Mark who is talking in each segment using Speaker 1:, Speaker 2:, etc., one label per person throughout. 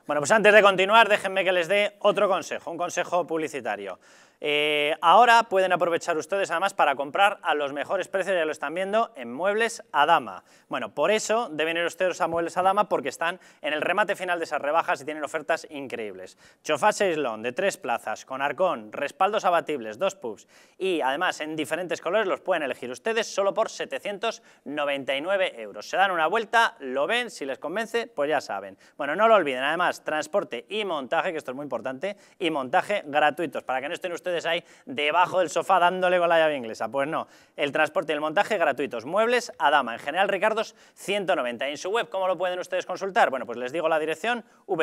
Speaker 1: Bueno, pues antes de continuar, déjenme que les dé otro consejo, un consejo publicitario. Ahora pueden aprovechar ustedes además para comprar a los mejores precios, ya lo están viendo, en Muebles Adama. Bueno, por eso deben ir ustedes a Muebles Adama, porque están en el remate final de esas rebajas y tienen ofertas increíbles. Sofá seislón de 3 plazas, con arcón, respaldos abatibles, 2 pubs y además en diferentes colores los pueden elegir ustedes solo por 799 euros. Se dan una vuelta, lo ven, si les convence, pues ya saben. Bueno, no lo olviden, además, transporte y montaje, que esto es muy importante, y montaje gratuitos, para que no estén ustedes ahí debajo del sofá dándole con la llave inglesa. Pues no, el transporte y el montaje gratuitos. Muebles Adama, en General Ricardos 190. Y en su web, ¿cómo lo pueden ustedes consultar? Bueno, pues les digo la dirección: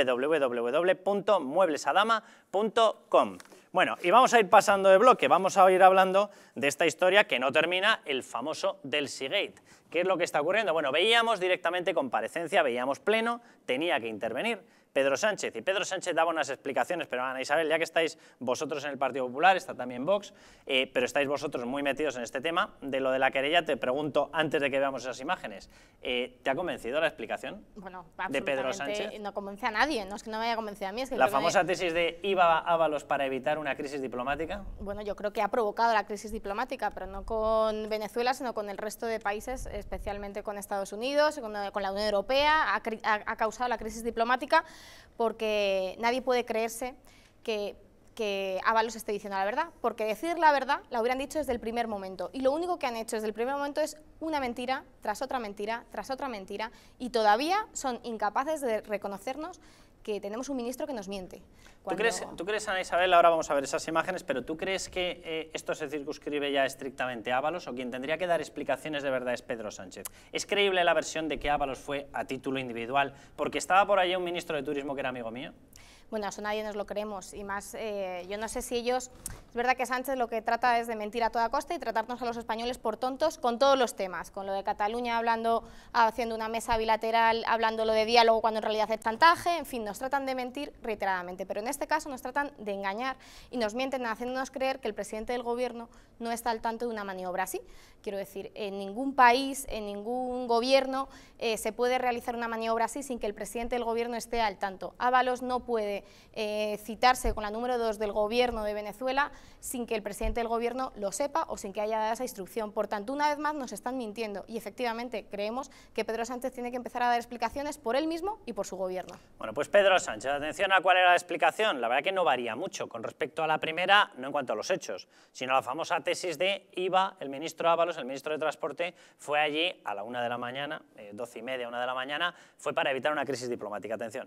Speaker 1: www.mueblesadama.com. Bueno, y vamos a ir pasando de bloque, vamos a ir hablando de esta historia que no termina, el famoso Delsigate. ¿Qué es lo que está ocurriendo? Bueno, veíamos directamente comparecencia, veíamos pleno, tenía que intervenir Pedro Sánchez, y Pedro Sánchez daba unas explicaciones, pero Ana Isabel, ya que estáis vosotros en el Partido Popular, está también Vox, pero estáis vosotros muy metidos en este tema de lo de la querella, te pregunto, antes de que veamos esas imágenes, ¿te ha convencido la explicación de Pedro Sánchez?
Speaker 2: No convence a nadie, no es que no me haya convencido a mí. Es que
Speaker 1: la famosa tesis de iba Ábalos para evitar una crisis diplomática.
Speaker 2: Bueno, yo creo que ha provocado la crisis diplomática, pero no con Venezuela, sino con el resto de países, especialmente con Estados Unidos, con la Unión Europea, ha causado la crisis diplomática, porque nadie puede creerse que Ábalos esté diciendo la verdad, porque decir la verdad la hubieran dicho desde el primer momento, y lo único que han hecho desde el primer momento es una mentira, tras otra mentira, tras otra mentira, y todavía son incapaces de reconocernos que tenemos un ministro que nos miente.
Speaker 1: ¿Tú crees, Ana Isabel, ahora vamos a ver esas imágenes, pero tú crees que esto se circunscribe ya estrictamente a Ábalos, o quien tendría que dar explicaciones de verdad es Pedro Sánchez? ¿Es creíble la versión de que Ábalos fue a título individual porque estaba por allí un ministro de Turismo que era amigo mío?
Speaker 2: Bueno, eso nadie nos lo creemos, y más, yo no sé si ellos, es verdad que Sánchez lo que trata es de mentir a toda costa y tratarnos a los españoles por tontos con todos los temas, con lo de Cataluña haciendo una mesa bilateral, hablando lo de diálogo cuando en realidad es chantaje, en fin, nos tratan de mentir reiteradamente, pero en este caso nos tratan de engañar y nos mienten haciéndonos creer que el presidente del gobierno no está al tanto de una maniobra así. Quiero decir, en ningún país, en ningún gobierno se puede realizar una maniobra así sin que el presidente del gobierno esté al tanto. Ábalos no puede citarse con la número 2 del gobierno de Venezuela sin que el presidente del gobierno lo sepa o sin que haya dado esa instrucción. Por tanto, una vez más nos están mintiendo, y efectivamente creemos que Pedro Sánchez tiene que empezar a dar explicaciones por él mismo y por su gobierno.
Speaker 1: Bueno, pues Pedro Sánchez, atención a cuál era la explicación. La verdad que no varía mucho con respecto a la primera, no en cuanto a los hechos, sino a la famosa tesis de iba el ministro Ábalos, el ministro de Transporte, fue allí a la 1 de la mañana, 12:30, 1 de la mañana, fue para evitar una crisis diplomática. Atención.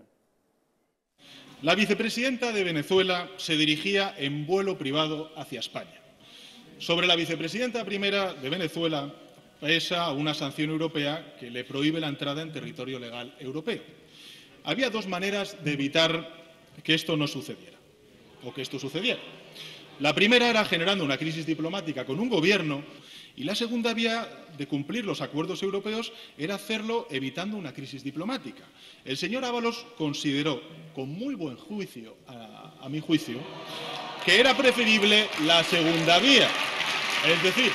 Speaker 3: La vicepresidenta de Venezuela se dirigía en vuelo privado hacia España. Sobre la vicepresidenta primera de Venezuela pesa una sanción europea que le prohíbe la entrada en territorio legal europeo. Había 2 maneras de evitar que esto no sucediera, o que esto sucediera. La primera era generando una crisis diplomática con un gobierno, y la segunda vía de cumplir los acuerdos europeos era hacerlo evitando una crisis diplomática. El señor Ábalos consideró, con muy buen juicio, a mi juicio, que era preferible la segunda vía. Es decir,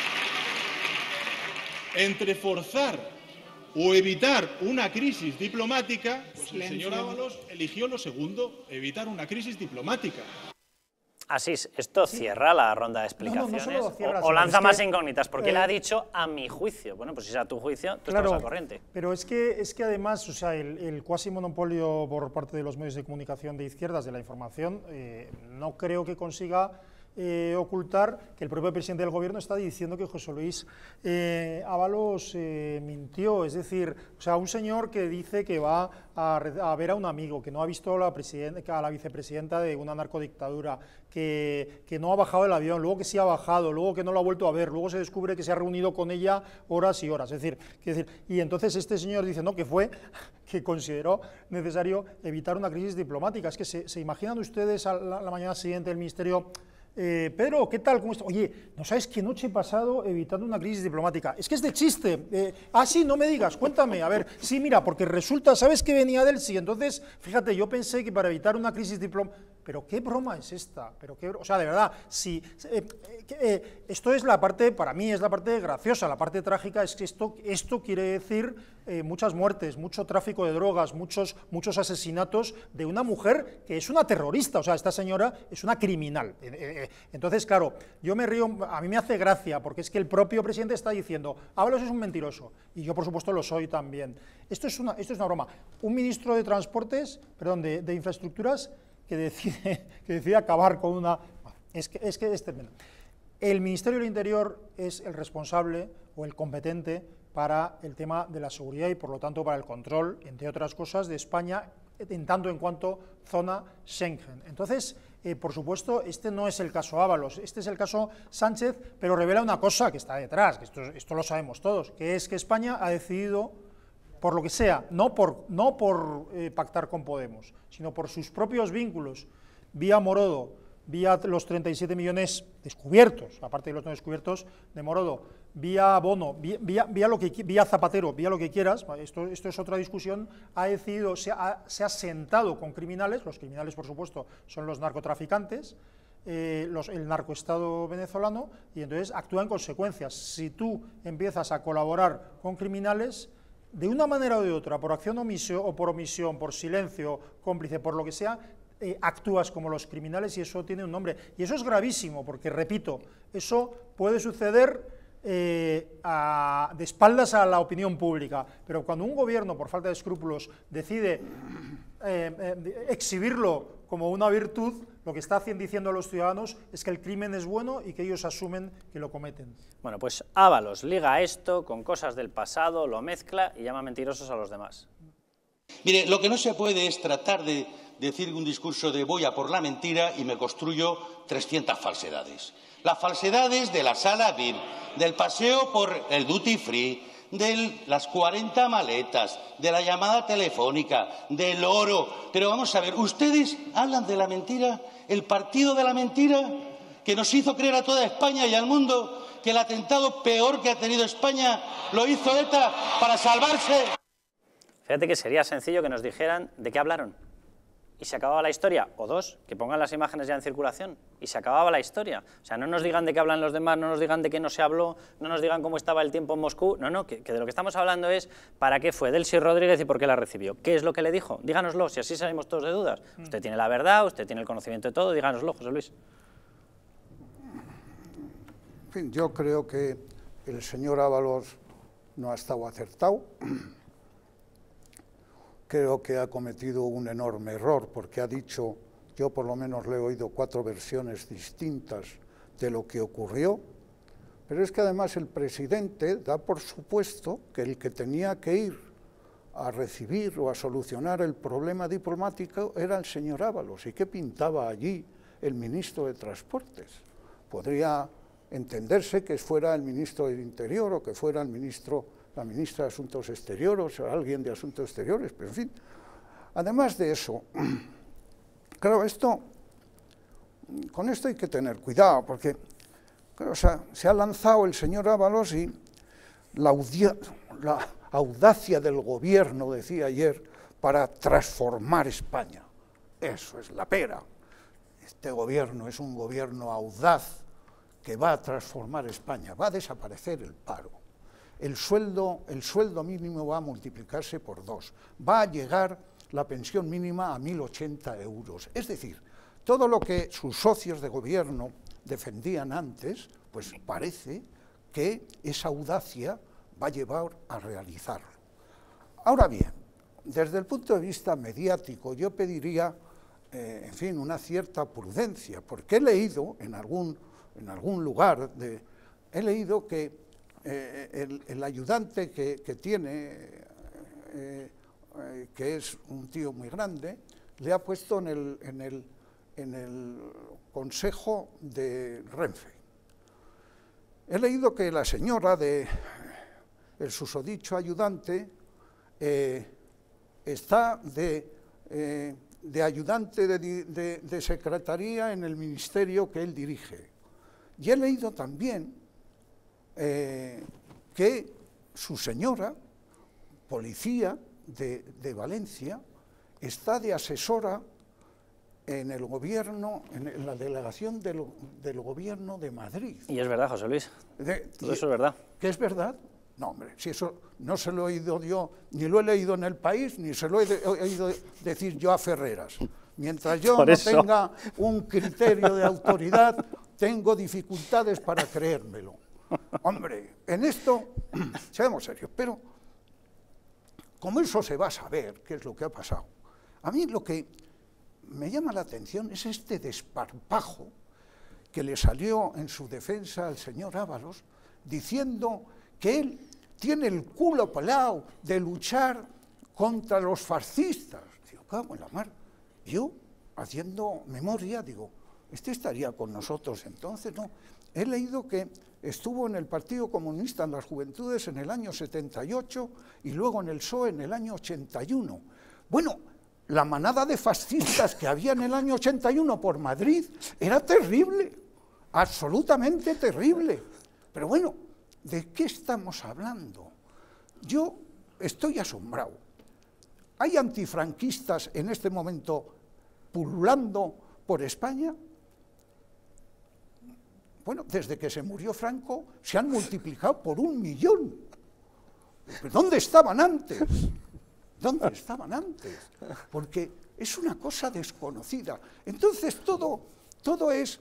Speaker 3: entre forzar o evitar una crisis diplomática, pues el señor Ábalos eligió lo segundo, evitar una crisis diplomática.
Speaker 1: Asís, ¿esto cierra la ronda de explicaciones?
Speaker 4: No cierra,
Speaker 1: o lanza más incógnitas? Porque él ha dicho a mi juicio. Bueno, pues si es a tu juicio, tú estás al corriente.
Speaker 4: Pero es que además, o sea, el cuasi monopolio por parte de los medios de comunicación de izquierdas de la información no creo que consiga ocultar que el propio presidente del gobierno está diciendo que José Luis Ábalos mintió. Es decir, o sea, un señor que dice que va a ver a un amigo, que no ha visto a la vicepresidenta de una narcodictadura, que no ha bajado del avión, luego que sí ha bajado, luego que no lo ha vuelto a ver, luego se descubre que se ha reunido con ella horas y horas. Es decir, y entonces este señor dice no, que consideró necesario evitar una crisis diplomática. Es que se imaginan ustedes a la mañana siguiente el ministerio Pedro, ¿qué tal? ¿Cómo estás? Oye, ¿no sabes qué noche he pasado evitando una crisis diplomática? Es que es de chiste. Sí, no me digas, cuéntame. A ver, sí, mira, porque resulta, ¿sabes que venía del sí? Entonces, fíjate, yo pensé que para evitar una crisis diplomática... Pero qué broma es esta, o sea, de verdad, si, esto es la parte, para mí es la parte graciosa, la parte trágica es que esto quiere decir muchas muertes, mucho tráfico de drogas, muchos asesinatos de una mujer que es una terrorista, o sea, esta señora es una criminal. Entonces, claro, yo me río, a mí me hace gracia, porque es que el propio presidente está diciendo, Ábalos es un mentiroso, y yo por supuesto lo soy también. Esto es una broma. Un ministro de Transportes, perdón, de Infraestructuras, que decide acabar con una... Es que es tremendo. El Ministerio del Interior es el responsable o el competente para el tema de la seguridad y, por lo tanto, para el control, entre otras cosas, de España, en tanto en cuanto zona Schengen. Entonces, por supuesto, este no es el caso Ábalos, este es el caso Sánchez, pero revela una cosa que está detrás, que esto lo sabemos todos, que es que España ha decidido, por lo que sea, no por pactar con Podemos, sino por sus propios vínculos, vía Morodo, vía los 37 millones descubiertos, aparte de los no descubiertos de Morodo, vía Bono, vía Zapatero, vía lo que quieras, esto es otra discusión, ha decidido, se ha sentado con criminales, los criminales por supuesto son los narcotraficantes, el narcoestado venezolano, y entonces actúa en consecuencias. Si tú empiezas a colaborar con criminales, de una manera o de otra, por acción o por omisión, por silencio, cómplice, por lo que sea, actúas como los criminales y eso tiene un nombre. Y eso es gravísimo, porque, repito, eso puede suceder de espaldas a la opinión pública, pero cuando un gobierno, por falta de escrúpulos, decide exhibirlo como una virtud, lo que está diciendo a los ciudadanos es que el crimen es bueno y que ellos asumen que lo cometen.
Speaker 1: Bueno, pues Ábalos liga esto con cosas del pasado, lo mezcla y llama mentirosos a los demás.
Speaker 5: Mire, lo que no se puede es tratar de decir un discurso de voy a por la mentira y me construyo 300 falsedades. Las falsedades de la sala VIP, del paseo por el duty free, de las 40 maletas, de la llamada telefónica, del oro. Pero vamos a ver, ustedes hablan de la mentira, el partido de la mentira, que nos hizo creer a toda España y al mundo que el atentado peor que ha tenido España lo hizo ETA para salvarse.
Speaker 1: Fíjate que sería sencillo que nos dijeran de qué hablaron y se acababa la historia, o dos, que pongan las imágenes ya en circulación y se acababa la historia. O sea, no nos digan de qué hablan los demás, no nos digan de qué no se habló, no nos digan cómo estaba el tiempo en Moscú, no, que de lo que estamos hablando es para qué fue Delcy Rodríguez y por qué la recibió. ¿Qué es lo que le dijo? Díganoslo, si así salimos todos de dudas. Usted tiene la verdad, usted tiene el conocimiento de todo, díganoslo, José Luis.
Speaker 6: En fin, yo creo que el señor Ábalos no ha estado acertado. Creo que ha cometido un enorme error porque ha dicho, yo por lo menos le he oído 4 versiones distintas de lo que ocurrió, pero es que además el presidente da por supuesto que el que tenía que ir a recibir o a solucionar el problema diplomático era el señor Ábalos. ¿Y qué pintaba allí el ministro de Transportes? Podría entenderse que fuera el ministro del Interior o que fuera la ministra de Asuntos Exteriores o alguien de Asuntos Exteriores, pero en fin. Además de eso, claro, con esto hay que tener cuidado, porque claro, o sea, se ha lanzado el señor Ábalos y la audacia del gobierno, decía ayer, para transformar España. Eso es la pera. Este gobierno es un gobierno audaz que va a transformar España, va a desaparecer el paro. El sueldo mínimo va a multiplicarse por 2, va a llegar la pensión mínima a 1.080 euros. Es decir, todo lo que sus socios de gobierno defendían antes, pues parece que esa audacia va a llevar a realizarlo. Ahora bien, desde el punto de vista mediático, yo pediría, en fin, una cierta prudencia, porque he leído en algún lugar, he leído que el ayudante que tiene, que es un tío muy grande, le ha puesto en el consejo de Renfe. He leído que la señora el susodicho ayudante está de ayudante de secretaría en el ministerio que él dirige. Y he leído también que su señora, policía de Valencia, está de asesora en el gobierno, en la delegación del gobierno de Madrid.
Speaker 1: Y es verdad, José Luis, todo eso es verdad.
Speaker 6: ¿Que es verdad? No, hombre, si eso no se lo he oído yo, ni lo he leído en El País, ni se lo he oído decir yo a Ferreras. Mientras yo no tenga un criterio de autoridad, tengo dificultades para creérmelo. Hombre, en esto, seamos serios, pero como eso se va a saber qué es lo que ha pasado, a mí lo que me llama la atención es este desparpajo que le salió en su defensa al señor Ábalos, diciendo que él tiene el culo pelado de luchar contra los fascistas. Digo, cago en la mar. Yo, haciendo memoria, digo, ¿este estaría con nosotros entonces? No. He leído que estuvo en el Partido Comunista en las Juventudes en el año 78 y luego en el PSOE en el año 81. Bueno, la manada de fascistas que había en el año 81 por Madrid era terrible, absolutamente terrible. Pero bueno, ¿de qué estamos hablando? Yo estoy asombrado. ¿Hay antifranquistas en este momento pululando por España? Bueno, desde que se murió Franco se han multiplicado por 1 millón. ¿Dónde estaban antes? ¿Dónde estaban antes? Porque es una cosa desconocida. Entonces todo es...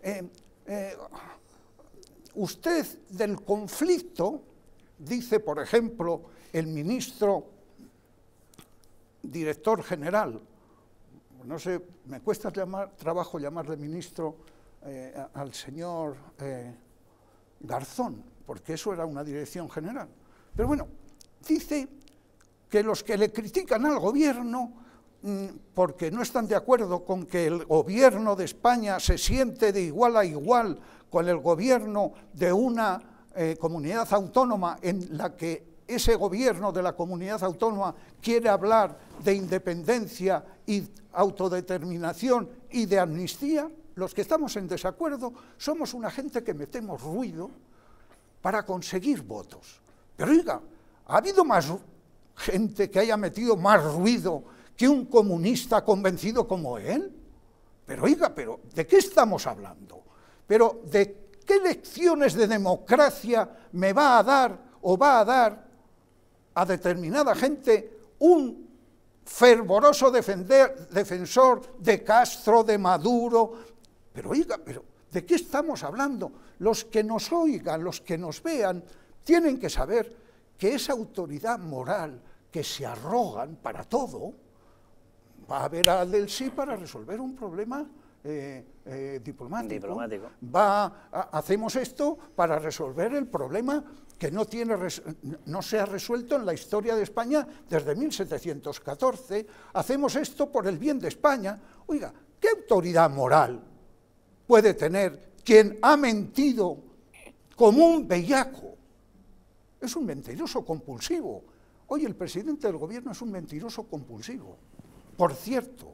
Speaker 6: usted del conflicto, dice por ejemplo el ministro director general, no sé, me cuesta trabajo llamarle ministro al señor Garzón, porque eso era una dirección general. Pero bueno, dice que los que le critican al gobierno porque no están de acuerdo con que el gobierno de España se siente de igual a igual con el gobierno de una comunidad autónoma en la que ese gobierno de la comunidad autónoma quiere hablar de independencia y autodeterminación y de amnistía, los que estamos en desacuerdo somos una gente que metemos ruido para conseguir votos. Pero oiga, ¿ha habido más gente que haya metido más ruido que un comunista convencido como él? Pero oiga, pero ¿de qué estamos hablando? Pero ¿de qué lecciones de democracia me va a dar o va a dar a determinada gente un fervoroso defensor de Castro, de Maduro? Pero oiga, pero ¿de qué estamos hablando? Los que nos oigan, los que nos vean, tienen que saber que esa autoridad moral que se arrogan para todo, va a ver al del sí para resolver un problema diplomático. Hacemos esto para resolver el problema que no se ha resuelto en la historia de España desde 1714. Hacemos esto por el bien de España. Oiga, ¿qué autoridad moral puede tener quien ha mentido como un bellaco? Es un mentiroso compulsivo. Hoy el presidente del gobierno es un mentiroso compulsivo. Por cierto,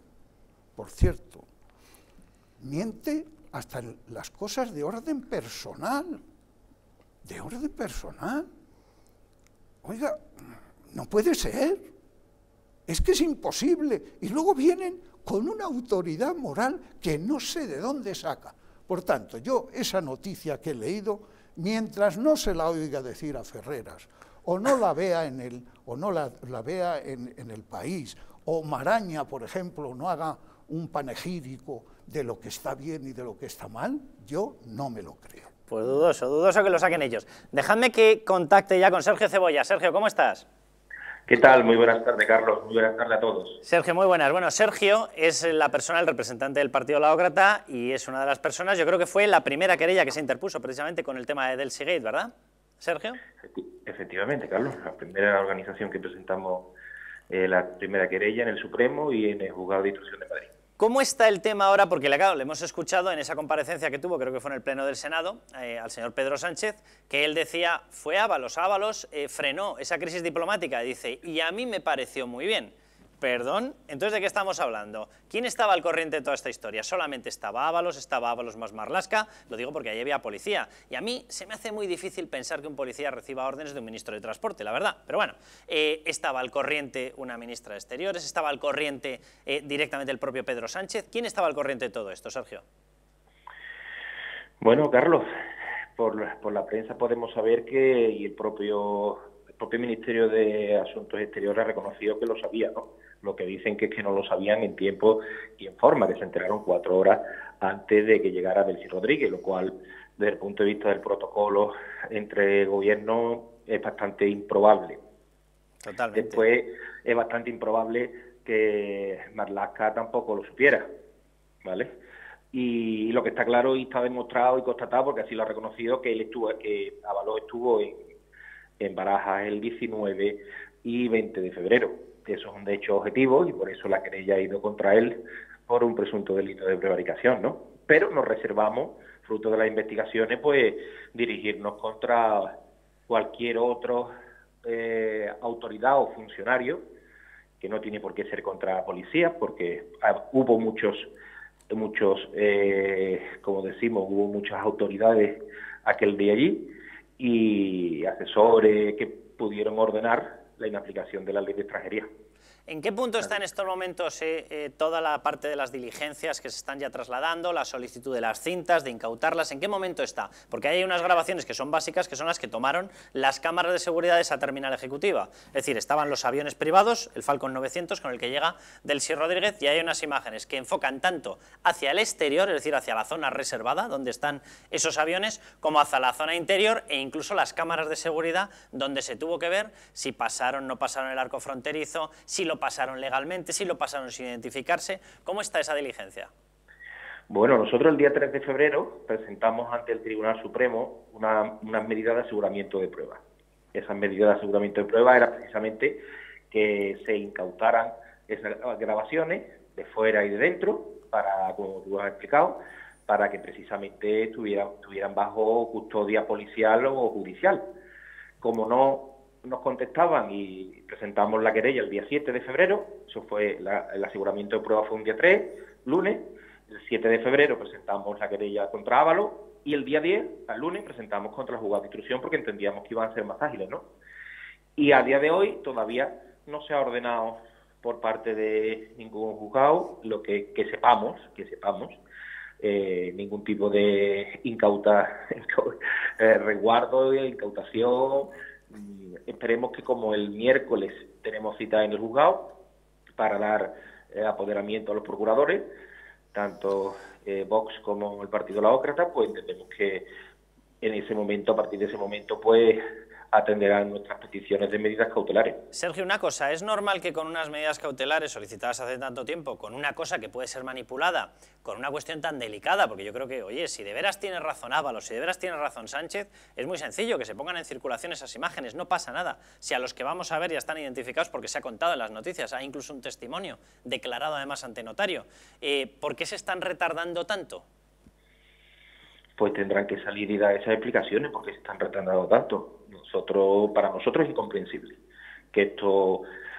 Speaker 6: miente hasta en las cosas de orden personal. De orden personal. Oiga, no puede ser. Es que es imposible. Y luego vienen con una autoridad moral que no sé de dónde saca. Por tanto, yo esa noticia que he leído, mientras no se la oiga decir a Ferreras, o no la vea en el País, o Maraña, por ejemplo, no haga un panegírico de lo que está bien y de lo que está mal, yo no me lo creo.
Speaker 1: Pues dudoso que lo saquen ellos. Dejadme que contacte ya con Sergio Cebolla. Sergio, ¿cómo estás?
Speaker 7: ¿Qué tal? Muy buenas tardes, Carlos. Muy buenas tardes a todos.
Speaker 1: Sergio, muy buenas. Bueno, Sergio es la persona, el representante del Partido Laócrata, y es una de las personas, yo creo que fue la primera querella que se interpuso precisamente con el tema de Delcy Gate, ¿verdad, Sergio?
Speaker 7: Efectivamente, Carlos. La primera organización que presentamos la primera querella en el Supremo y en el Juzgado de Instrucción de Madrid.
Speaker 1: ¿Cómo está el tema ahora? Porque claro, le hemos escuchado en esa comparecencia que tuvo, creo que fue en el Pleno del Senado, al señor Pedro Sánchez, que él decía, fue Ábalos frenó esa crisis diplomática, dice, y a mí me pareció muy bien. Perdón, entonces ¿de qué estamos hablando? ¿Quién estaba al corriente de toda esta historia? Solamente estaba Ábalos más Marlaska, lo digo porque allí había policía, y a mí se me hace muy difícil pensar que un policía reciba órdenes de un ministro de Transporte, la verdad, pero bueno, estaba al corriente una ministra de Exteriores, estaba al corriente directamente el propio Pedro Sánchez. ¿Quién estaba al corriente de todo esto, Sergio?
Speaker 7: Bueno, Carlos, por la prensa podemos saber que y el propio Ministerio de Asuntos Exteriores ha reconocido que lo sabía, ¿no? Lo que dicen que es que no lo sabían en tiempo y en forma, que se enteraron 4 horas antes de que llegara Delcy Rodríguez, lo cual, desde el punto de vista del protocolo entre gobiernos, es bastante improbable.
Speaker 1: Totalmente.
Speaker 7: Después, es bastante improbable que Marlaska tampoco lo supiera, ¿vale? Y lo que está claro y está demostrado y constatado, porque así lo ha reconocido, que Ábalos estuvo en Barajas el 19 y 20 de febrero. Esos son de hecho objetivos y por eso la querella ha ido contra él por un presunto delito de prevaricación, ¿no? Pero nos reservamos, fruto de las investigaciones, pues dirigirnos contra cualquier otro autoridad o funcionario, que no tiene por qué ser contra policías, porque hubo muchos, como decimos, hubo muchas autoridades aquel día allí y asesores que pudieron ordenar la inaplicación de la ley de extranjería.
Speaker 1: ¿En qué punto está en estos momentos toda la parte de las diligencias que se están ya trasladando, la solicitud de las cintas, de incautarlas? ¿En qué momento está? Porque hay unas grabaciones que son básicas, que son las que tomaron las cámaras de seguridad de esa terminal ejecutiva. Es decir, estaban los aviones privados, el Falcon 900, con el que llega Delcy Rodríguez, y hay unas imágenes que enfocan tanto hacia el exterior, es decir, hacia la zona reservada, donde están esos aviones, como hacia la zona interior, e incluso las cámaras de seguridad, donde se tuvo que ver si pasaron, no pasaron el arco fronterizo, si lo pasaron legalmente, si lo pasaron sin identificarse. ¿Cómo está esa diligencia?
Speaker 7: Bueno, nosotros el día 3 de febrero presentamos ante el Tribunal Supremo unas medidas de aseguramiento de pruebas. Esas medidas de aseguramiento de pruebas era precisamente que se incautaran esas grabaciones de fuera y de dentro, para, como tú has explicado, para que precisamente estuvieran bajo custodia policial o judicial. Como no nos contestaban y presentamos la querella el día 7 de febrero, eso fue el aseguramiento de pruebas fue un día 3, lunes, el 7 de febrero presentamos la querella contra Ábalos y el día 10, al lunes, presentamos contra el juzgado de instrucción porque entendíamos que iban a ser más ágiles, ¿no? Y a día de hoy todavía no se ha ordenado por parte de ningún juzgado lo que sepamos, ningún tipo de resguardo, incautación. Esperemos que como el miércoles tenemos cita en el juzgado para dar apoderamiento a los procuradores, tanto Vox como el Partido Laócrata, pues entendemos que en ese momento, a partir de ese momento, pues atenderán nuestras peticiones de medidas cautelares.
Speaker 1: Sergio, una cosa, ¿es normal que con unas medidas cautelares solicitadas hace tanto tiempo, con una cosa que puede ser manipulada, con una cuestión tan delicada, porque yo creo que, oye, si de veras tiene razón Ábalos, si de veras tiene razón Sánchez, es muy sencillo que se pongan en circulación esas imágenes, no pasa nada. Si a los que vamos a ver ya están identificados porque se ha contado en las noticias, hay incluso un testimonio declarado además ante notario, ¿por qué se están retardando tanto?
Speaker 7: Pues tendrán que salir y dar esas explicaciones porque se están retardando tanto. Para nosotros es incomprensible que esto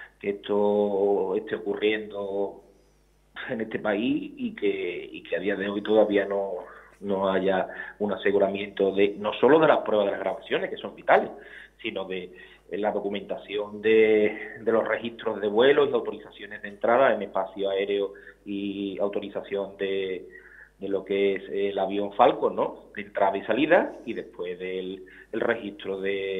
Speaker 7: esté ocurriendo en este país y que a día de hoy todavía no haya un aseguramiento no solo de las pruebas de las grabaciones, que son vitales, sino de la documentación de los registros de vuelos y autorizaciones de entrada en espacio aéreo y autorización de lo que es el avión Falcon, ¿no? De entrada y salida, y después el registro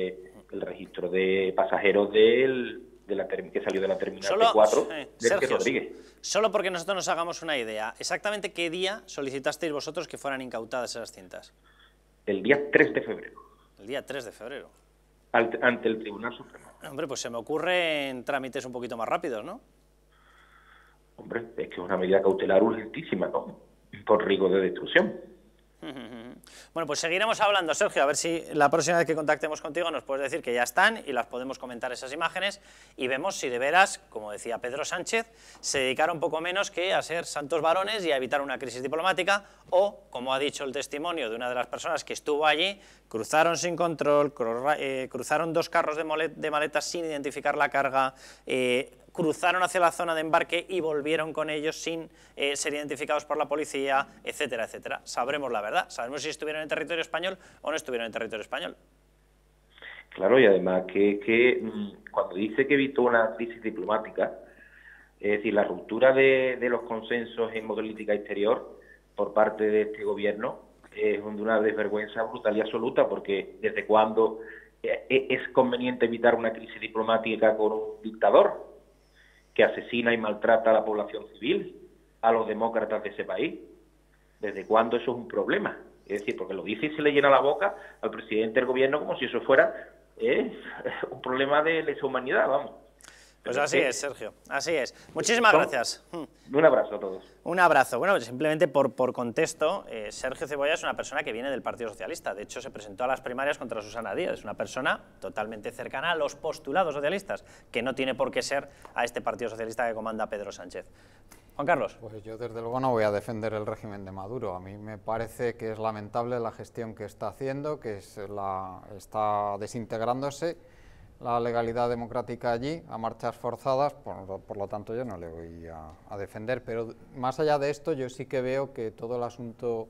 Speaker 7: de pasajeros que salió de la terminal T4 de
Speaker 1: Sergio,
Speaker 7: Rodríguez.
Speaker 1: Solo porque nosotros nos hagamos una idea, ¿exactamente qué día solicitasteis vosotros que fueran incautadas esas cintas?
Speaker 7: El día 3 de febrero.
Speaker 1: El día 3 de febrero.
Speaker 7: Ante el Tribunal Supremo.
Speaker 1: Hombre, pues se me ocurren trámites un poquito más rápidos, ¿no?
Speaker 7: Hombre, es que es una medida cautelar urgentísima, ¿no? Por riesgo de destrucción.
Speaker 1: Bueno, pues seguiremos hablando, Sergio, a ver si la próxima vez que contactemos contigo nos puedes decir que ya están y las podemos comentar esas imágenes y vemos si de veras, como decía Pedro Sánchez, se dedicaron poco menos que a ser santos varones y a evitar una crisis diplomática o, como ha dicho el testimonio de una de las personas que estuvo allí, cruzaron sin control, cruzaron 2 carros de maletas sin identificar la carga, cruzaron hacia la zona de embarque y volvieron con ellos sin ser identificados por la policía, etcétera, etcétera. Sabremos la verdad, sabremos si estuvieron en territorio español o no estuvieron en territorio español.
Speaker 7: Claro, y además que cuando dice que evitó una crisis diplomática, es decir, la ruptura de los consensos en política exterior por parte de este gobierno es de una desvergüenza brutal y absoluta, porque ¿desde cuándo es conveniente evitar una crisis diplomática con un dictador que asesina y maltrata a la población civil, a los demócratas de ese país? ¿Desde cuándo eso es un problema? Es decir, porque lo dice y se le llena la boca al presidente del gobierno como si eso fuera un problema de lesa humanidad, vamos.
Speaker 1: Pues así es, Sergio, así es. Muchísimas gracias.
Speaker 7: Un abrazo a todos.
Speaker 1: Un abrazo. Bueno, simplemente por contexto, Sergio Cebolla es una persona que viene del Partido Socialista. De hecho, se presentó a las primarias contra Susana Díaz. Es una persona totalmente cercana a los postulados socialistas, que no tiene por qué ser a este Partido Socialista que comanda Pedro Sánchez. Juan Carlos.
Speaker 8: Pues yo desde luego no voy a defender el régimen de Maduro. A mí me parece que es lamentable la gestión que está haciendo, que está desintegrándose la legalidad democrática allí a marchas forzadas, por lo tanto yo no le voy a defender, pero más allá de esto yo sí que veo que todo el asunto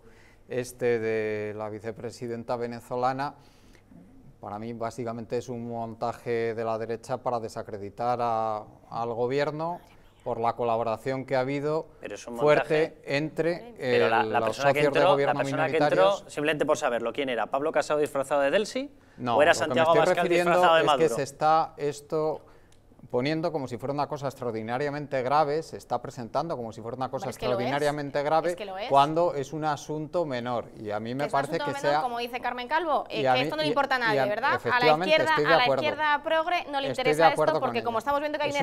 Speaker 8: de la vicepresidenta venezolana para mí básicamente es un montaje de la derecha para desacreditar al gobierno por la colaboración que ha habido fuerte entre los socios de gobierno minoritarios.
Speaker 1: Simplemente por saberlo, ¿quién era? ¿Pablo Casado disfrazado de Delsi?
Speaker 8: No,
Speaker 1: ¿O era Santiago Abascal disfrazado de Maduro?
Speaker 8: Es que se está esto poniendo como si fuera una cosa extraordinariamente grave, se está presentando como si fuera una cosa extraordinariamente grave, cuando es un asunto menor. Y a mí me parece que sea...
Speaker 2: Como dice Carmen Calvo, que esto no le importa a nadie, ¿verdad? A la izquierda progre no le interesa esto, porque como estamos viendo que hay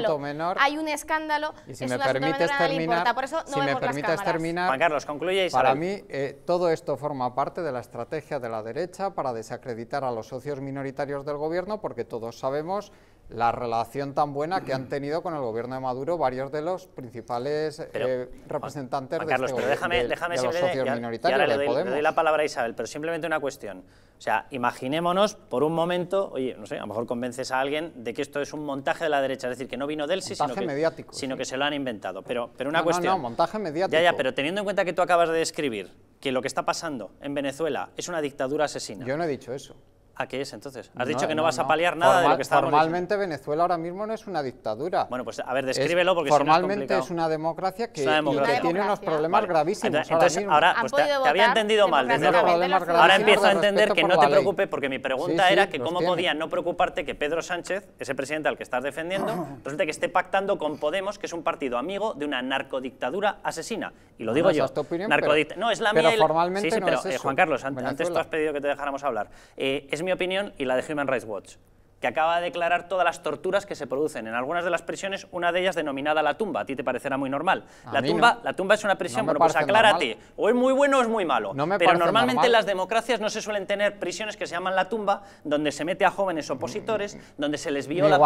Speaker 2: un escándalo,
Speaker 8: y si me permites terminar,
Speaker 2: por eso no vemos las cámaras.
Speaker 1: Juan Carlos, concluye Isabel.
Speaker 8: Para mí, todo esto forma parte de la estrategia de la derecha para desacreditar a los socios minoritarios del gobierno, porque todos sabemos la relación tan buena que han tenido con el gobierno de Maduro varios de los principales representantes
Speaker 1: Juan Carlos,
Speaker 8: de los socios minoritarios
Speaker 1: y ahora
Speaker 8: de Podemos.
Speaker 1: Le doy la palabra a Isabel, pero simplemente una cuestión. O sea, imaginémonos por un momento, oye, no sé, a lo mejor convences a alguien de que esto es un montaje de la derecha, es decir, que no vino Delsi, sino que se lo han inventado. Pero una cuestión...
Speaker 8: No, montaje mediático.
Speaker 1: Ya, pero teniendo en cuenta que tú acabas de describir que lo que está pasando en Venezuela es una dictadura asesina.
Speaker 8: Yo no he dicho eso.
Speaker 1: ¿A qué es entonces? Has dicho que no vas a paliar nada de lo que estábamos
Speaker 8: Formalmente diciendo. Venezuela ahora mismo no es una dictadura.
Speaker 1: Bueno, pues a ver, descríbelo porque
Speaker 8: formalmente es una democracia que tiene unos problemas gravísimos.
Speaker 1: Entonces ahora pues te había entendido mal. Ahora empiezo a entender que no te preocupes, porque mi pregunta era que cómo podía no preocuparte que Pedro Sánchez, ese presidente al que estás defendiendo, resulta que esté pactando con Podemos, que es un partido amigo de una narcodictadura asesina. Y lo digo yo. No, es la mía.
Speaker 8: Pero formalmente no es eso.
Speaker 1: Juan Carlos, antes tú has pedido que te dejáramos hablar. Es mi opinión y la de Human Rights Watch, que acaba de declarar todas las torturas que se producen en algunas de las prisiones, una de ellas denominada La Tumba. A ti te parecerá muy normal. La tumba es una prisión, bueno, pues aclárate, o es muy bueno o es muy malo. Pero normalmente en las democracias no se suelen tener prisiones que se llaman La Tumba, donde se mete a jóvenes opositores, donde se les viola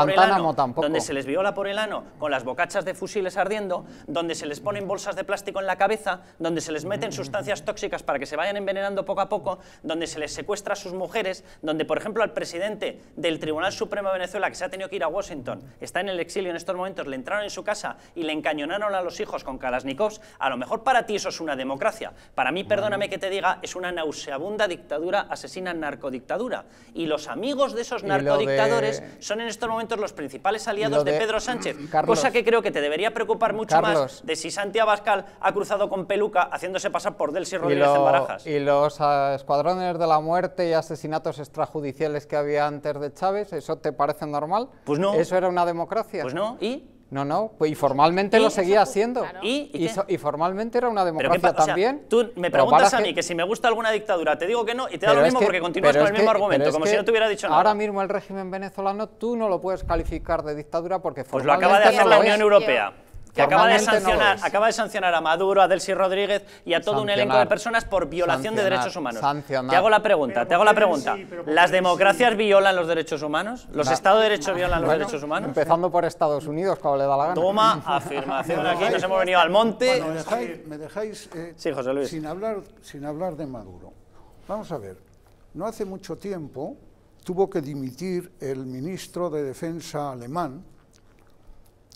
Speaker 1: por el ano, con las bocachas de fusiles ardiendo, donde se les ponen bolsas de plástico en la cabeza, donde se les meten sustancias tóxicas para que se vayan envenenando poco a poco, donde se les secuestra a sus mujeres, donde, por ejemplo, al presidente del Tribunal Supremo de Venezuela, que se ha tenido que ir a Washington, está en el exilio en estos momentos, le entraron en su casa y le encañonaron a los hijos con Kalashnikovs. A lo mejor para ti eso es una democracia. Para mí, perdóname que te diga, es una nauseabunda dictadura, asesina narcodictadura. Y los amigos de esos narcodictadores son en estos momentos los principales aliados de Pedro Sánchez. Cosa que creo que te debería preocupar mucho más de si Santi Abascal ha cruzado con peluca haciéndose pasar por Delcy Rodríguez en Barajas.
Speaker 8: Y los escuadrones de la muerte y asesinatos extrajudiciales que había antes de Chávez, ¿eso te parece normal?
Speaker 1: Pues no.
Speaker 8: ¿Eso era una democracia?
Speaker 1: Pues no. ¿Y?
Speaker 8: No, pues y formalmente lo seguía siendo.
Speaker 2: Claro.
Speaker 8: Y formalmente era una democracia también.
Speaker 1: O sea, tú me preguntas a mí que si me gusta alguna dictadura, te digo que no y te da lo mismo porque continúas con el mismo argumento, como si no te hubiera dicho nada.
Speaker 8: Ahora mismo el régimen venezolano tú no lo puedes calificar de dictadura porque
Speaker 1: pues lo acaba de hacer la Unión Europea. Que acaba de sancionar a Maduro, a Delcy Rodríguez y a todo un elenco de personas por violación de derechos humanos. Te hago la pregunta, ¿las democracias violan los derechos humanos? ¿Los Estados de Derecho violan los derechos humanos?
Speaker 8: Empezando por Estados Unidos, cuando le da la gana.
Speaker 1: Toma, afirmación aquí, nos hemos venido al monte.
Speaker 6: Me dejáis
Speaker 1: sí, José Luis.
Speaker 6: sin hablar de Maduro. Vamos a ver, no hace mucho tiempo tuvo que dimitir el ministro de Defensa alemán,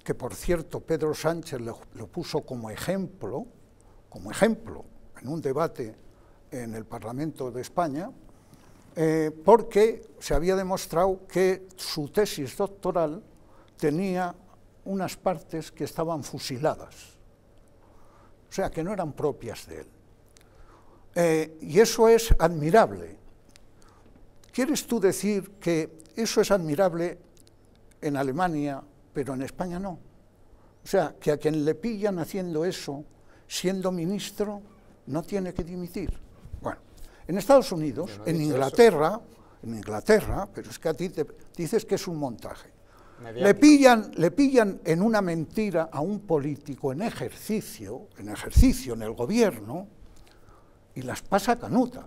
Speaker 6: que por cierto Pedro Sánchez lo puso como ejemplo, en un debate en el Parlamento de España, porque se había demostrado que su tesis doctoral tenía unas partes que estaban fusiladas, o sea, que no eran propias de él. Y eso es admirable. ¿Quieres tú decir que eso es admirable en Alemania, pero en España no? O sea, que a quien le pillan haciendo eso, siendo ministro, no tiene que dimitir. Bueno, en Estados Unidos, en Inglaterra, pero es que a ti te dices que es un montaje. Le pillan en una mentira a un político en ejercicio en el gobierno, y las pasa canutas,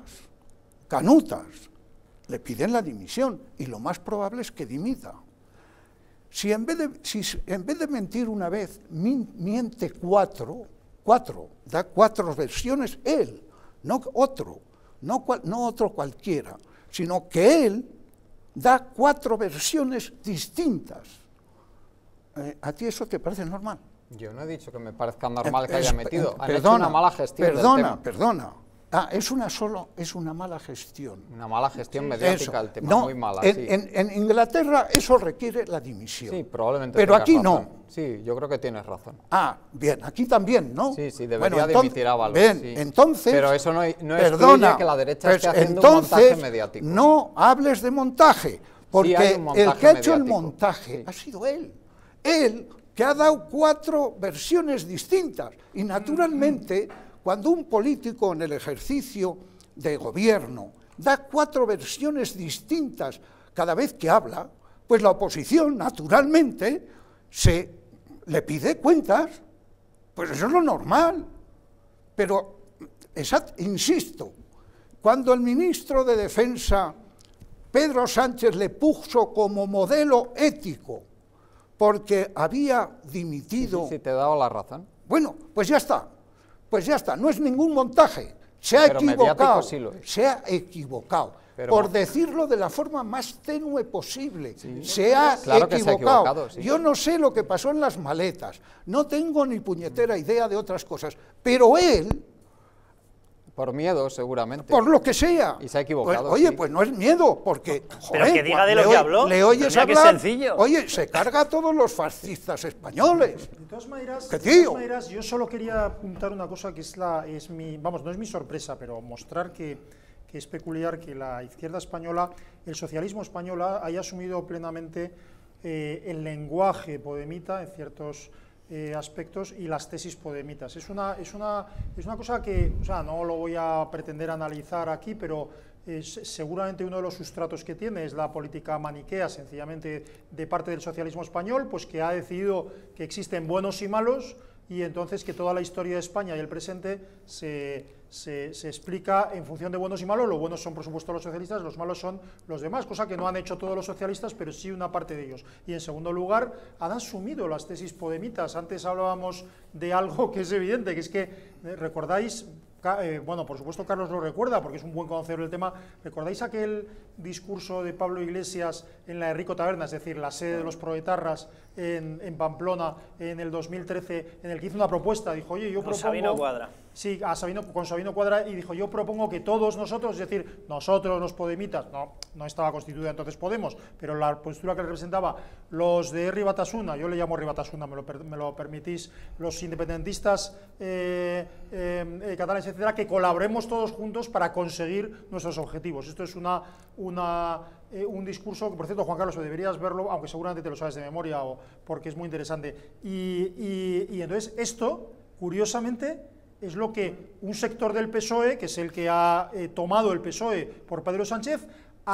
Speaker 6: le piden la dimisión, y lo más probable es que dimita. Si en vez de mentir una vez, miente cuatro, da 4 versiones él, no otro cualquiera, sino que él da 4 versiones distintas. ¿A ti eso te parece normal?
Speaker 8: Yo no he dicho que me parezca normal que haya metido. Han hecho una mala gestión del tema.
Speaker 6: Perdona. Es una mala gestión.
Speaker 8: Una mala gestión mediática del tema,
Speaker 6: no,
Speaker 8: muy mala.
Speaker 6: En Inglaterra eso requiere la dimisión.
Speaker 8: Sí, probablemente.
Speaker 6: Pero aquí
Speaker 8: razón.
Speaker 6: No.
Speaker 8: Sí, yo creo que tienes razón.
Speaker 6: Bien, aquí también, ¿no?
Speaker 8: Sí, debería dimitir Ábalos.
Speaker 6: Bien,
Speaker 8: sí.
Speaker 6: entonces...
Speaker 8: Pero eso no excluye que la derecha esté haciendo un montaje mediático.
Speaker 6: No hables de montaje, porque el que ha hecho el montaje ha sido él. Él, que ha dado 4 versiones distintas. Y naturalmente, cuando un político en el ejercicio de gobierno da 4 versiones distintas cada vez que habla, pues la oposición, naturalmente, le pide cuentas. Pues eso es lo normal. Pero, insisto, cuando el ministro de Defensa, Pedro Sánchez, le puso como modelo ético porque había dimitido...
Speaker 8: Sí, te he dado la razón.
Speaker 6: Bueno, pues ya está, no es ningún montaje, se ha equivocado,
Speaker 8: sí lo es.
Speaker 6: se ha equivocado, por decirlo de la forma más tenue posible, se ha equivocado. Sí. Yo no sé lo que pasó en las maletas, no tengo ni puñetera idea de otras cosas, pero él...
Speaker 8: Por miedo, seguramente.
Speaker 6: Por lo que sea.
Speaker 8: Y se ha equivocado.
Speaker 6: Pues, oye, pues no es miedo, porque...
Speaker 1: Pero que diga de lo que habló.
Speaker 6: Le oyes hablar,
Speaker 1: que es sencillo.
Speaker 6: Oye, se carga a todos los fascistas españoles.
Speaker 4: De todas maneras, yo solo quería apuntar una cosa que no es mi sorpresa, pero mostrar que es peculiar que la izquierda española, el socialismo español haya asumido plenamente el lenguaje podemita en ciertos aspectos y las tesis podemitas. Es una cosa que, o sea, no lo voy a pretender analizar aquí, pero seguramente uno de los sustratos que tiene es la política maniquea, sencillamente de parte del socialismo español, pues que ha decidido que existen buenos y malos, y entonces que toda la historia de España y el presente se explica en función de buenos y malos. Los buenos son, por supuesto, los socialistas, los malos son los demás, cosa que no han hecho todos los socialistas, pero sí una parte de ellos. Y en segundo lugar, han asumido las tesis podemitas. Antes hablábamos de algo que es evidente, que es que, ¿recordáis? Bueno, por supuesto Carlos lo recuerda, porque es un buen conocedor del tema. ¿Recordáis aquel discurso de Pablo Iglesias en la Enrico Taberna, es decir, la sede de los proetarras en Pamplona, en el 2013, en el que hizo una propuesta? Dijo, oye, yo propongo...
Speaker 1: Sabino Cuadra.
Speaker 4: Sí, con Sabino Cuadra, y dijo, yo propongo que todos nosotros, es decir, nosotros los podemitas, no estaba constituida entonces Podemos, pero la postura que representaba los de Herri Batasuna, yo le llamo Herri Batasuna, me lo permitís, los independentistas catalanes, etcétera, que colaboremos todos juntos para conseguir nuestros objetivos. Esto es un discurso que, por cierto, Juan Carlos, deberías verlo, aunque seguramente te lo sabes de memoria, porque es muy interesante. Y entonces esto, curiosamente, es lo que un sector del PSOE, que es el que ha tomado el PSOE por Pedro Sánchez,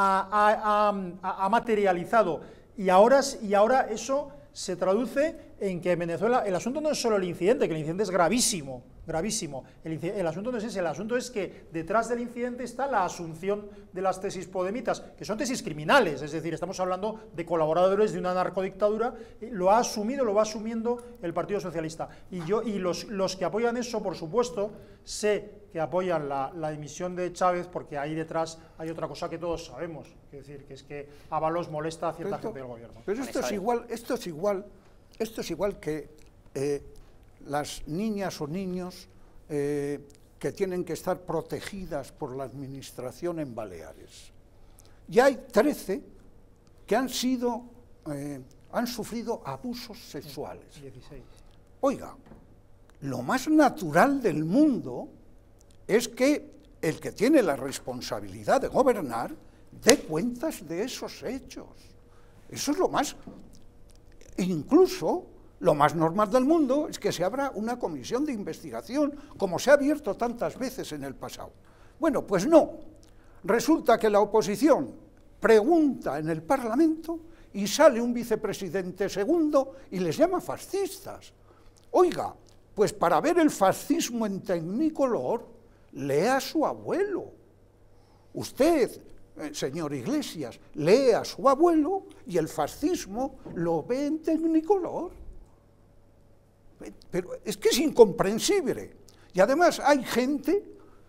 Speaker 4: ha materializado. Y ahora eso se traduce en que en Venezuela el asunto no es solo el incidente, que el incidente es gravísimo. El asunto no es ese, el asunto es que detrás del incidente está la asunción de las tesis podemitas, que son tesis criminales, es decir, estamos hablando de colaboradores de una narcodictadura. Lo ha asumido, lo va asumiendo el Partido Socialista. Y los que apoyan eso, por supuesto, sé que apoyan la dimisión de Chávez, porque ahí detrás hay otra cosa que todos sabemos, es decir, que es que Ábalos molesta a cierta gente del gobierno.
Speaker 6: Pero esto es igual esto es igual que las niñas o niños que tienen que estar protegidas por la administración en Baleares. Ya hay 13 que han sufrido abusos sexuales.
Speaker 4: 16.
Speaker 6: Oiga, lo más natural del mundo es que el que tiene la responsabilidad de gobernar dé cuentas de esos hechos. Eso es lo más... Incluso lo más normal del mundo es que se abra una comisión de investigación, como se ha abierto tantas veces en el pasado. Bueno, pues no. Resulta que la oposición pregunta en el Parlamento y sale un vicepresidente segundo y les llama fascistas. Oiga, pues para ver el fascismo en Tecnicolor, lea a su abuelo. Usted, señor Iglesias, lee a su abuelo y el fascismo lo ve en Tecnicolor. Pero es que es incomprensible. Y además hay gente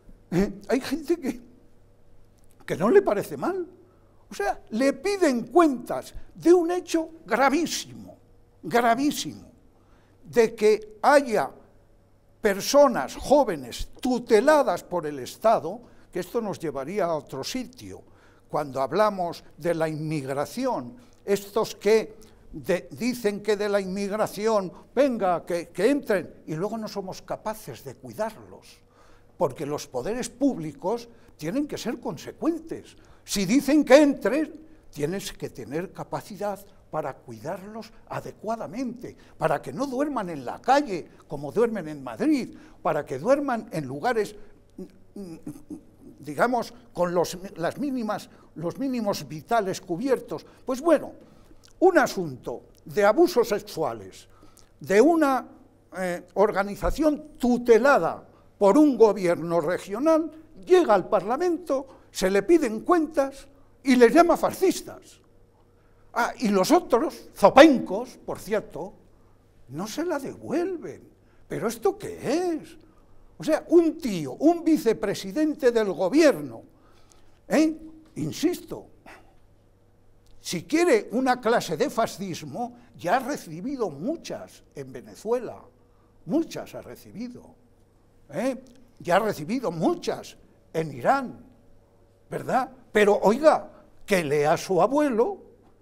Speaker 6: que no le parece mal. O sea, le piden cuentas de un hecho gravísimo, gravísimo, de que haya personas jóvenes tuteladas por el Estado, que esto nos llevaría a otro sitio. Cuando hablamos de la inmigración, estos que dicen que de la inmigración, venga, que entren, y luego no somos capaces de cuidarlos, porque los poderes públicos tienen que ser consecuentes. Si dicen que entren, tienes que tener capacidad para cuidarlos adecuadamente, para que no duerman en la calle, como duermen en Madrid, para que duerman en lugares, digamos, con los mínimos vitales cubiertos. Pues bueno, un asunto de abusos sexuales, de una organización tutelada por un gobierno regional, llega al Parlamento, se le piden cuentas y les llama fascistas. Ah, y los otros, zopencos, por cierto, no se la devuelven. ¿Pero esto qué es? O sea, un tío, un vicepresidente del gobierno, insisto, si quiere una clase de fascismo, ya ha recibido muchas en Venezuela, muchas ha recibido, ya ha recibido muchas en Irán, ¿verdad? Pero, oiga, que lea a su abuelo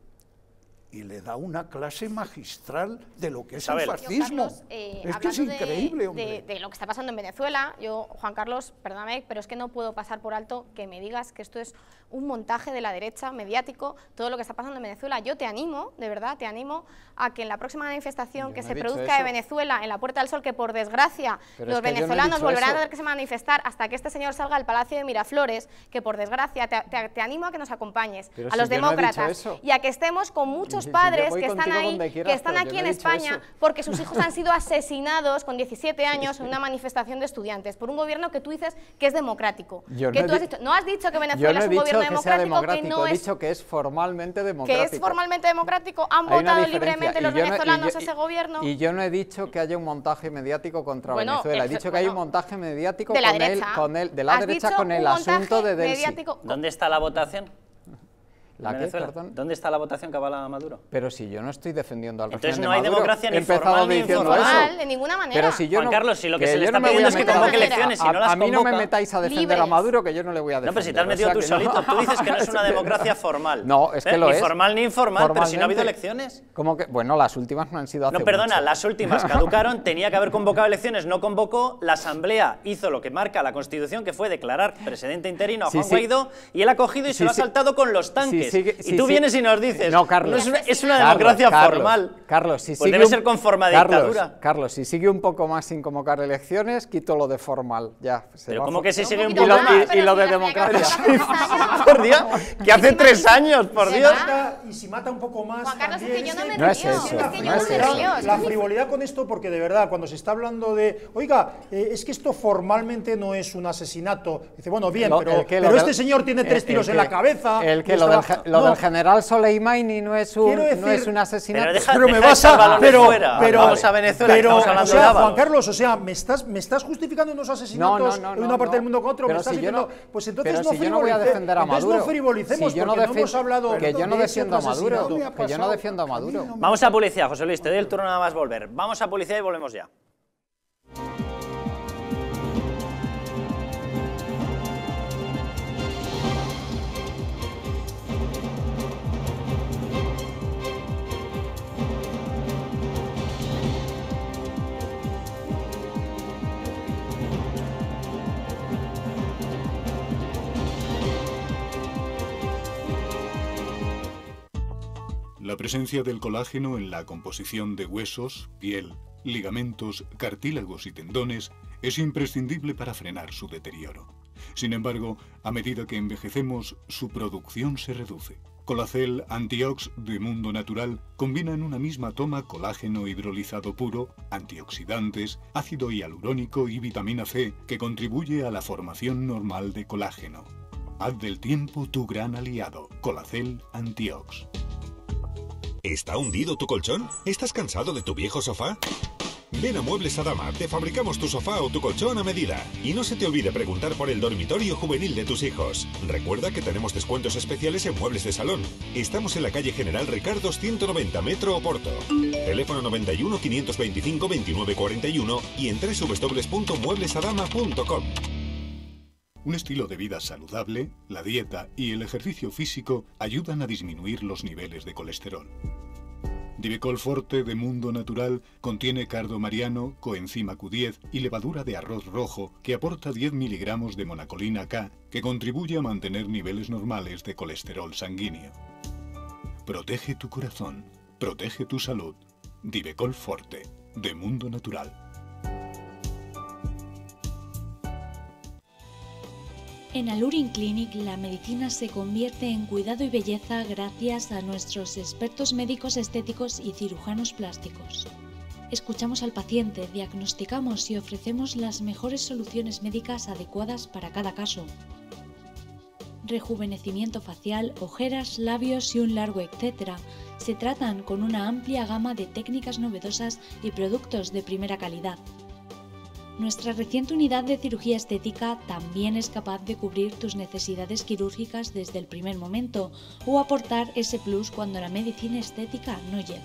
Speaker 6: y le da una clase magistral de lo que es el fascismo.
Speaker 2: Carlos,
Speaker 6: es que es increíble, hombre.
Speaker 2: De lo que está pasando en Venezuela, yo, Juan Carlos, perdóname, pero es que no puedo pasar por alto que me digas que esto es un montaje de la derecha mediático, todo lo que está pasando en Venezuela. Yo te animo, de verdad, te animo a que en la próxima manifestación que se produzca de Venezuela en la Puerta del Sol, que por desgracia los venezolanos volverán a tener que se manifestar hasta que este señor salga al Palacio de Miraflores, que por desgracia te animo a que nos acompañes, a los demócratas, y a que estemos con muchos padres que están ahí, que están aquí en España, porque sus hijos han sido asesinados con 17 años en una manifestación de estudiantes por un gobierno que tú dices que es democrático. No has dicho que Venezuela es un gobierno democrático, que no
Speaker 8: he dicho que es formalmente democrático.
Speaker 2: Que es formalmente democrático, han votado libremente los venezolanos ese gobierno.
Speaker 8: Y yo no he dicho que haya un montaje mediático contra Venezuela, he dicho que hay un montaje mediático
Speaker 2: de la
Speaker 8: derecha con el asunto de Delcy.
Speaker 1: ¿Dónde está la votación?
Speaker 8: ¿Dónde
Speaker 1: está la votación que avala a Maduro?
Speaker 8: Pero si yo no estoy defendiendo al régimen
Speaker 1: de
Speaker 8: Maduro.
Speaker 1: Entonces no hay democracia ni formal ni informal.
Speaker 2: De ninguna manera.
Speaker 8: Pero si yo
Speaker 1: Juan Carlos, si lo que se le está pidiendo es que convoque elecciones y no las convoca...
Speaker 8: A mí no me metáis a defender a Maduro, que yo no le voy a defender.
Speaker 1: No, pero si te has metido tú solito. Tú dices que no es una democracia formal.
Speaker 8: No, es que lo es.
Speaker 1: Ni formal ni informal, pero si no ha habido elecciones.
Speaker 8: ¿Cómo que? Bueno, las últimas no han sido hace mucho.
Speaker 1: No, perdona, las últimas caducaron, tenía que haber convocado elecciones, no convocó, la Asamblea hizo lo que marca la Constitución, que fue declarar presidente interino a Juan Guaidó, y él ha cogido y se lo ha saltado con los tanques. Y tú vienes y nos dices,
Speaker 8: no, Carlos,
Speaker 1: es una democracia formal.
Speaker 8: Carlos, si
Speaker 1: pues
Speaker 8: sigue
Speaker 1: debe ser con forma de dictadura.
Speaker 8: Carlos, si sigue un poco más sin convocar elecciones, quito lo de formal. Ya,
Speaker 1: pero ¿cómo que si sigue un
Speaker 8: poco más? Y lo de democracia.
Speaker 1: Por Dios, que hace 3 años, por Dios.
Speaker 4: Y si mata un poco más.
Speaker 2: Juan Carlos, es que yo no me
Speaker 8: río. No es eso.
Speaker 4: La frivolidad con esto, porque de verdad, cuando se está hablando de, oiga, es que esto formalmente no es un asesinato. Dice, bueno, bien, pero este señor tiene 3 tiros en la cabeza.
Speaker 8: El que lo lo del general Soleimani no es un asesinato.
Speaker 1: Pero me vas a...
Speaker 4: Vamos
Speaker 1: a Venezuela, estamos hablando de Ábalos.
Speaker 4: Juan Carlos, o sea, me estás justificando unos asesinatos en una parte del mundo con otro, me estás diciendo, pues entonces no
Speaker 8: yo no voy a defender a Maduro.
Speaker 4: No frivolicemos, porque no hemos hablado
Speaker 8: que yo no defiendo a Maduro, que yo no defiendo a Maduro.
Speaker 1: Vamos a publicidad, José Luis, te doy el turno nada más volver. Vamos a publicidad y volvemos ya.
Speaker 9: La presencia del colágeno en la composición de huesos, piel, ligamentos, cartílagos y tendones es imprescindible para frenar su deterioro. Sin embargo, a medida que envejecemos, su producción se reduce. Colacel Antiox de Mundo Natural combina en una misma toma colágeno hidrolizado puro, antioxidantes, ácido hialurónico y vitamina C que contribuye a la formación normal de colágeno. Haz del tiempo tu gran aliado. Colacel Antiox.
Speaker 10: ¿Está hundido tu colchón? ¿Estás cansado de tu viejo sofá? Ven a Muebles Adama, te fabricamos tu sofá o tu colchón a medida. Y no se te olvide preguntar por el dormitorio juvenil de tus hijos. Recuerda que tenemos descuentos especiales en muebles de salón. Estamos en la calle General Ricardos 190, Metro Oporto. Teléfono 91 525 2941 y en www.mueblesadama.com.
Speaker 9: Un estilo de vida saludable, la dieta y el ejercicio físico ayudan a disminuir los niveles de colesterol. Divecol Forte de Mundo Natural contiene cardo mariano, coenzima Q10 y levadura de arroz rojo que aporta 10 miligramos de monacolina K que contribuye a mantener niveles normales de colesterol sanguíneo. Protege tu corazón, protege tu salud. Divecol Forte de Mundo Natural.
Speaker 11: En Alurin Clinic la medicina se convierte en cuidado y belleza gracias a nuestros expertos médicos estéticos y cirujanos plásticos. Escuchamos al paciente, diagnosticamos y ofrecemos las mejores soluciones médicas adecuadas para cada caso. Rejuvenecimiento facial, ojeras, labios y un largo etcétera se tratan con una amplia gama de técnicas novedosas y productos de primera calidad. Nuestra reciente unidad de cirugía estética también es capaz de cubrir tus necesidades quirúrgicas desde el primer momento o aportar ese plus cuando la medicina estética no llega.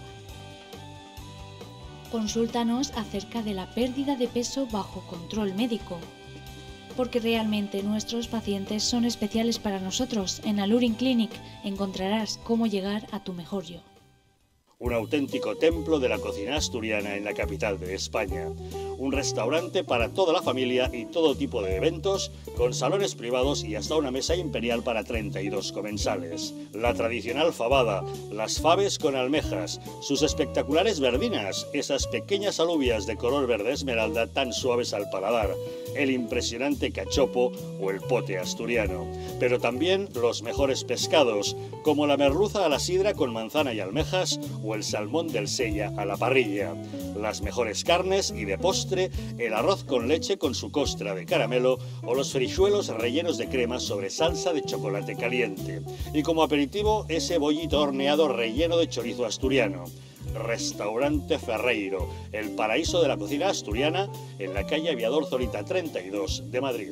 Speaker 11: Consúltanos acerca de la pérdida de peso bajo control médico, porque realmente nuestros pacientes son especiales para nosotros. En Alurin Clinic encontrarás cómo llegar a tu mejor yo.
Speaker 12: Un auténtico templo de la cocina asturiana en la capital de España. Un restaurante para toda la familia y todo tipo de eventos, con salones privados y hasta una mesa imperial para 32 comensales. La tradicional fabada, las faves con almejas, sus espectaculares verdinas, esas pequeñas alubias de color verde esmeralda tan suaves al paladar, el impresionante cachopo o el pote asturiano. Pero también los mejores pescados, como la merluza a la sidra con manzana y almejas o el salmón del Sella a la parrilla. Las mejores carnes y de postre, el arroz con leche con su costra de caramelo o los frijuelos rellenos de crema sobre salsa de chocolate caliente. Y como aperitivo, ese bollito horneado relleno de chorizo asturiano. Restaurante Ferreiro, el paraíso de la cocina asturiana en la calle Aviador Zorita 32 de Madrid.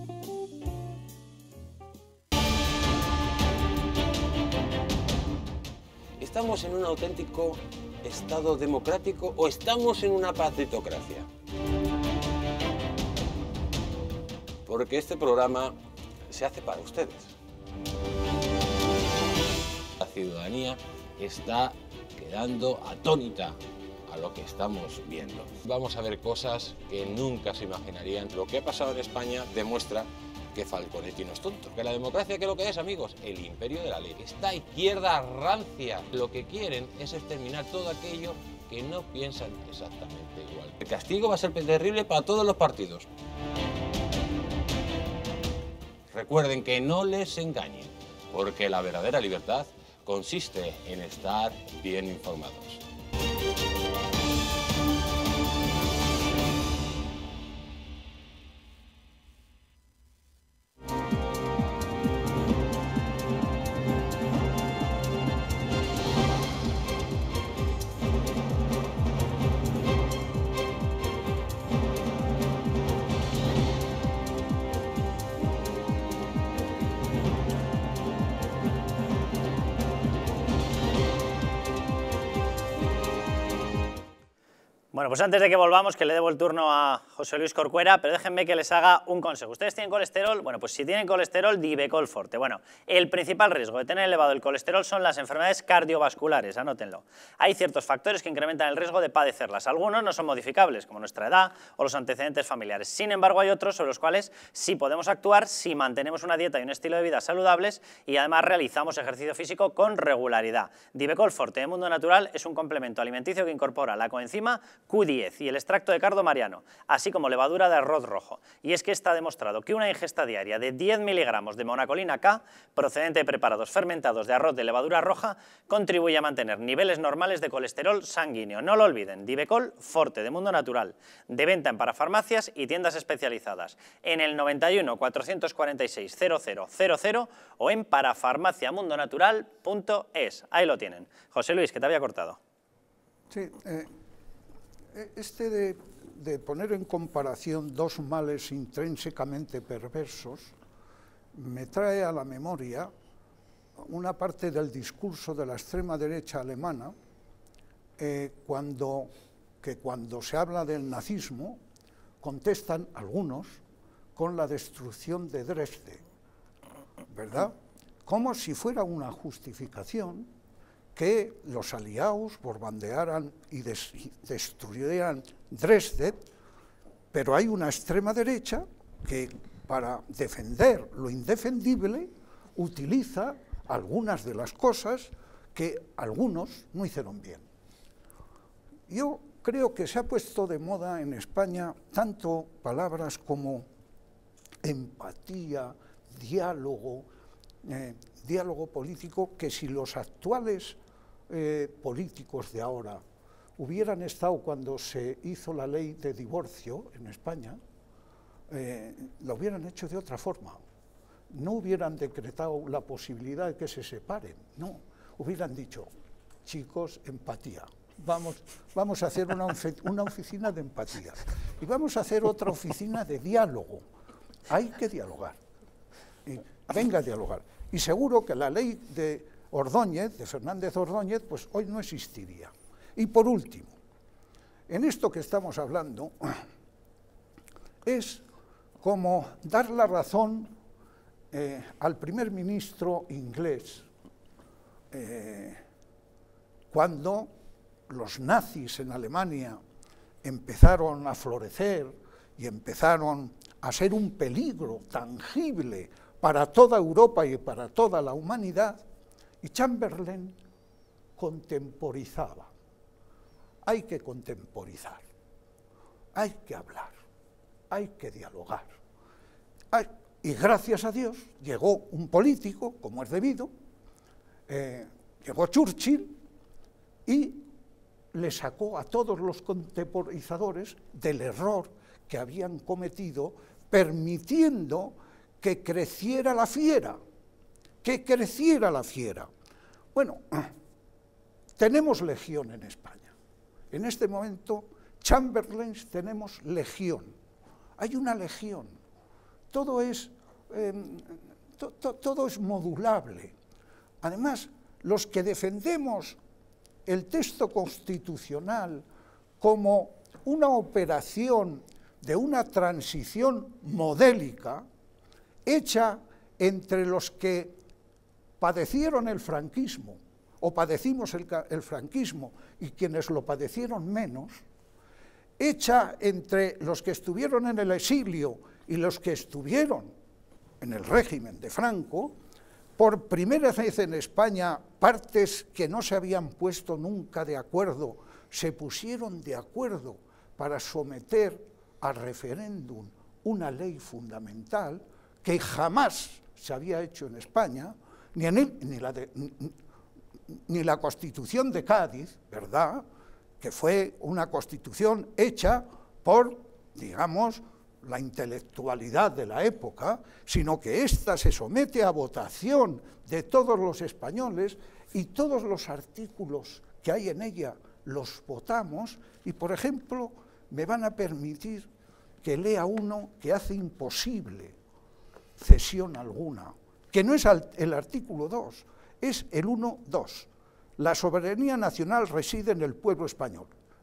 Speaker 13: ¿Estamos en un auténtico Estado democrático o estamos en una partitocracia? Porque este programa se hace para ustedes. La ciudadanía está quedando atónita a lo que estamos viendo. Vamos a ver cosas que nunca se imaginarían. Lo que ha pasado en España demuestra que Falconetti no es tonto. Que la democracia, ¿qué es lo que es, amigos? El imperio de la ley. Esta izquierda rancia lo que quieren es exterminar todo aquello que no piensan exactamente igual. El castigo va a ser terrible para todos los partidos. Recuerden que no les engañen, porque la verdadera libertad consiste en estar bien informados.
Speaker 1: Bueno, pues antes de que volvamos, que le debo el turno a José Luis Corcuera, pero déjenme que les haga un consejo. ¿Ustedes tienen colesterol? Bueno, pues si tienen colesterol, Divecol Forte. Bueno, el principal riesgo de tener elevado el colesterol son las enfermedades cardiovasculares, anótenlo. Hay ciertos factores que incrementan el riesgo de padecerlas. Algunos no son modificables, como nuestra edad o los antecedentes familiares. Sin embargo, hay otros sobre los cuales sí podemos actuar si mantenemos una dieta y un estilo de vida saludables y además realizamos ejercicio físico con regularidad. Divecol Forte de Mundo Natural es un complemento alimenticio que incorpora la coenzima Q10 y el extracto de cardo mariano, así como levadura de arroz rojo. Y es que está demostrado que una ingesta diaria de 10 miligramos de monacolina K, procedente de preparados fermentados de arroz de levadura roja, contribuye a mantener niveles normales de colesterol sanguíneo. No lo olviden, Divecol Forte de Mundo Natural, de venta en parafarmacias y tiendas especializadas, en el 91 446 0000 o en parafarmaciamundonatural.es. Ahí lo tienen. José Luis, que te había cortado.
Speaker 6: Sí, de poner en comparación dos males intrínsecamente perversos me trae a la memoria una parte del discurso de la extrema derecha alemana cuando se habla del nazismo contestan algunos con la destrucción de Dresde, ¿verdad? Como si fuera una justificación que los aliados bombardearan y destruyeran Dresde, pero hay una extrema derecha que para defender lo indefendible utiliza algunas de las cosas que algunos no hicieron bien. Yo creo que se ha puesto de moda en España tanto palabras como empatía, diálogo, diálogo político, que si los actuales políticos de ahora hubieran estado cuando se hizo la ley de divorcio en España, lo hubieran hecho de otra forma. No hubieran decretado la posibilidad de que se separen, no. Hubieran dicho, chicos, empatía. Vamos a hacer una oficina de empatía y vamos a hacer otra oficina de diálogo. Hay que dialogar. Venga a dialogar. Y seguro que la ley de Ordóñez, de Fernández Ordóñez, pues hoy no existiría. Y por último, en esto que estamos hablando, es como dar la razón al primer ministro inglés cuando los nazis en Alemania empezaron a florecer y empezaron a ser un peligro tangible para toda Europa y para toda la humanidad, y Chamberlain contemporizaba. Hay que contemporizar, hay que hablar, hay que dialogar. Y gracias a Dios llegó un político, como es debido, llegó Churchill y le sacó a todos los contemporizadores del error que habían cometido, permitiendo que creciera la fiera, Bueno, tenemos legión en España. En este momento, Chamberlains tenemos legión. Hay una legión. Todo es modulable. Además, los que defendemos el texto constitucional como una operación de una transición modélica hecha entre los que padecieron el franquismo o padecimos el franquismo y quienes lo padecieron menos, hecha entre los que estuvieron en el exilio y los que estuvieron en el régimen de Franco. Por primera vez en España, partes que no se habían puesto nunca de acuerdo, se pusieron de acuerdo para someter a referéndum una ley fundamental que jamás se había hecho en España, ni la Constitución de Cádiz, ¿verdad?, que fue una constitución hecha por, digamos, la intelectualidad de la época, sino que ésta se somete a votación de todos los españoles y todos los artículos que hay en ella los votamos y, por ejemplo, me van a permitir que lea uno que hace imposible cesión alguna, que no es el artículo 2, es el 1.2. La soberanía nacional reside en el pueblo español.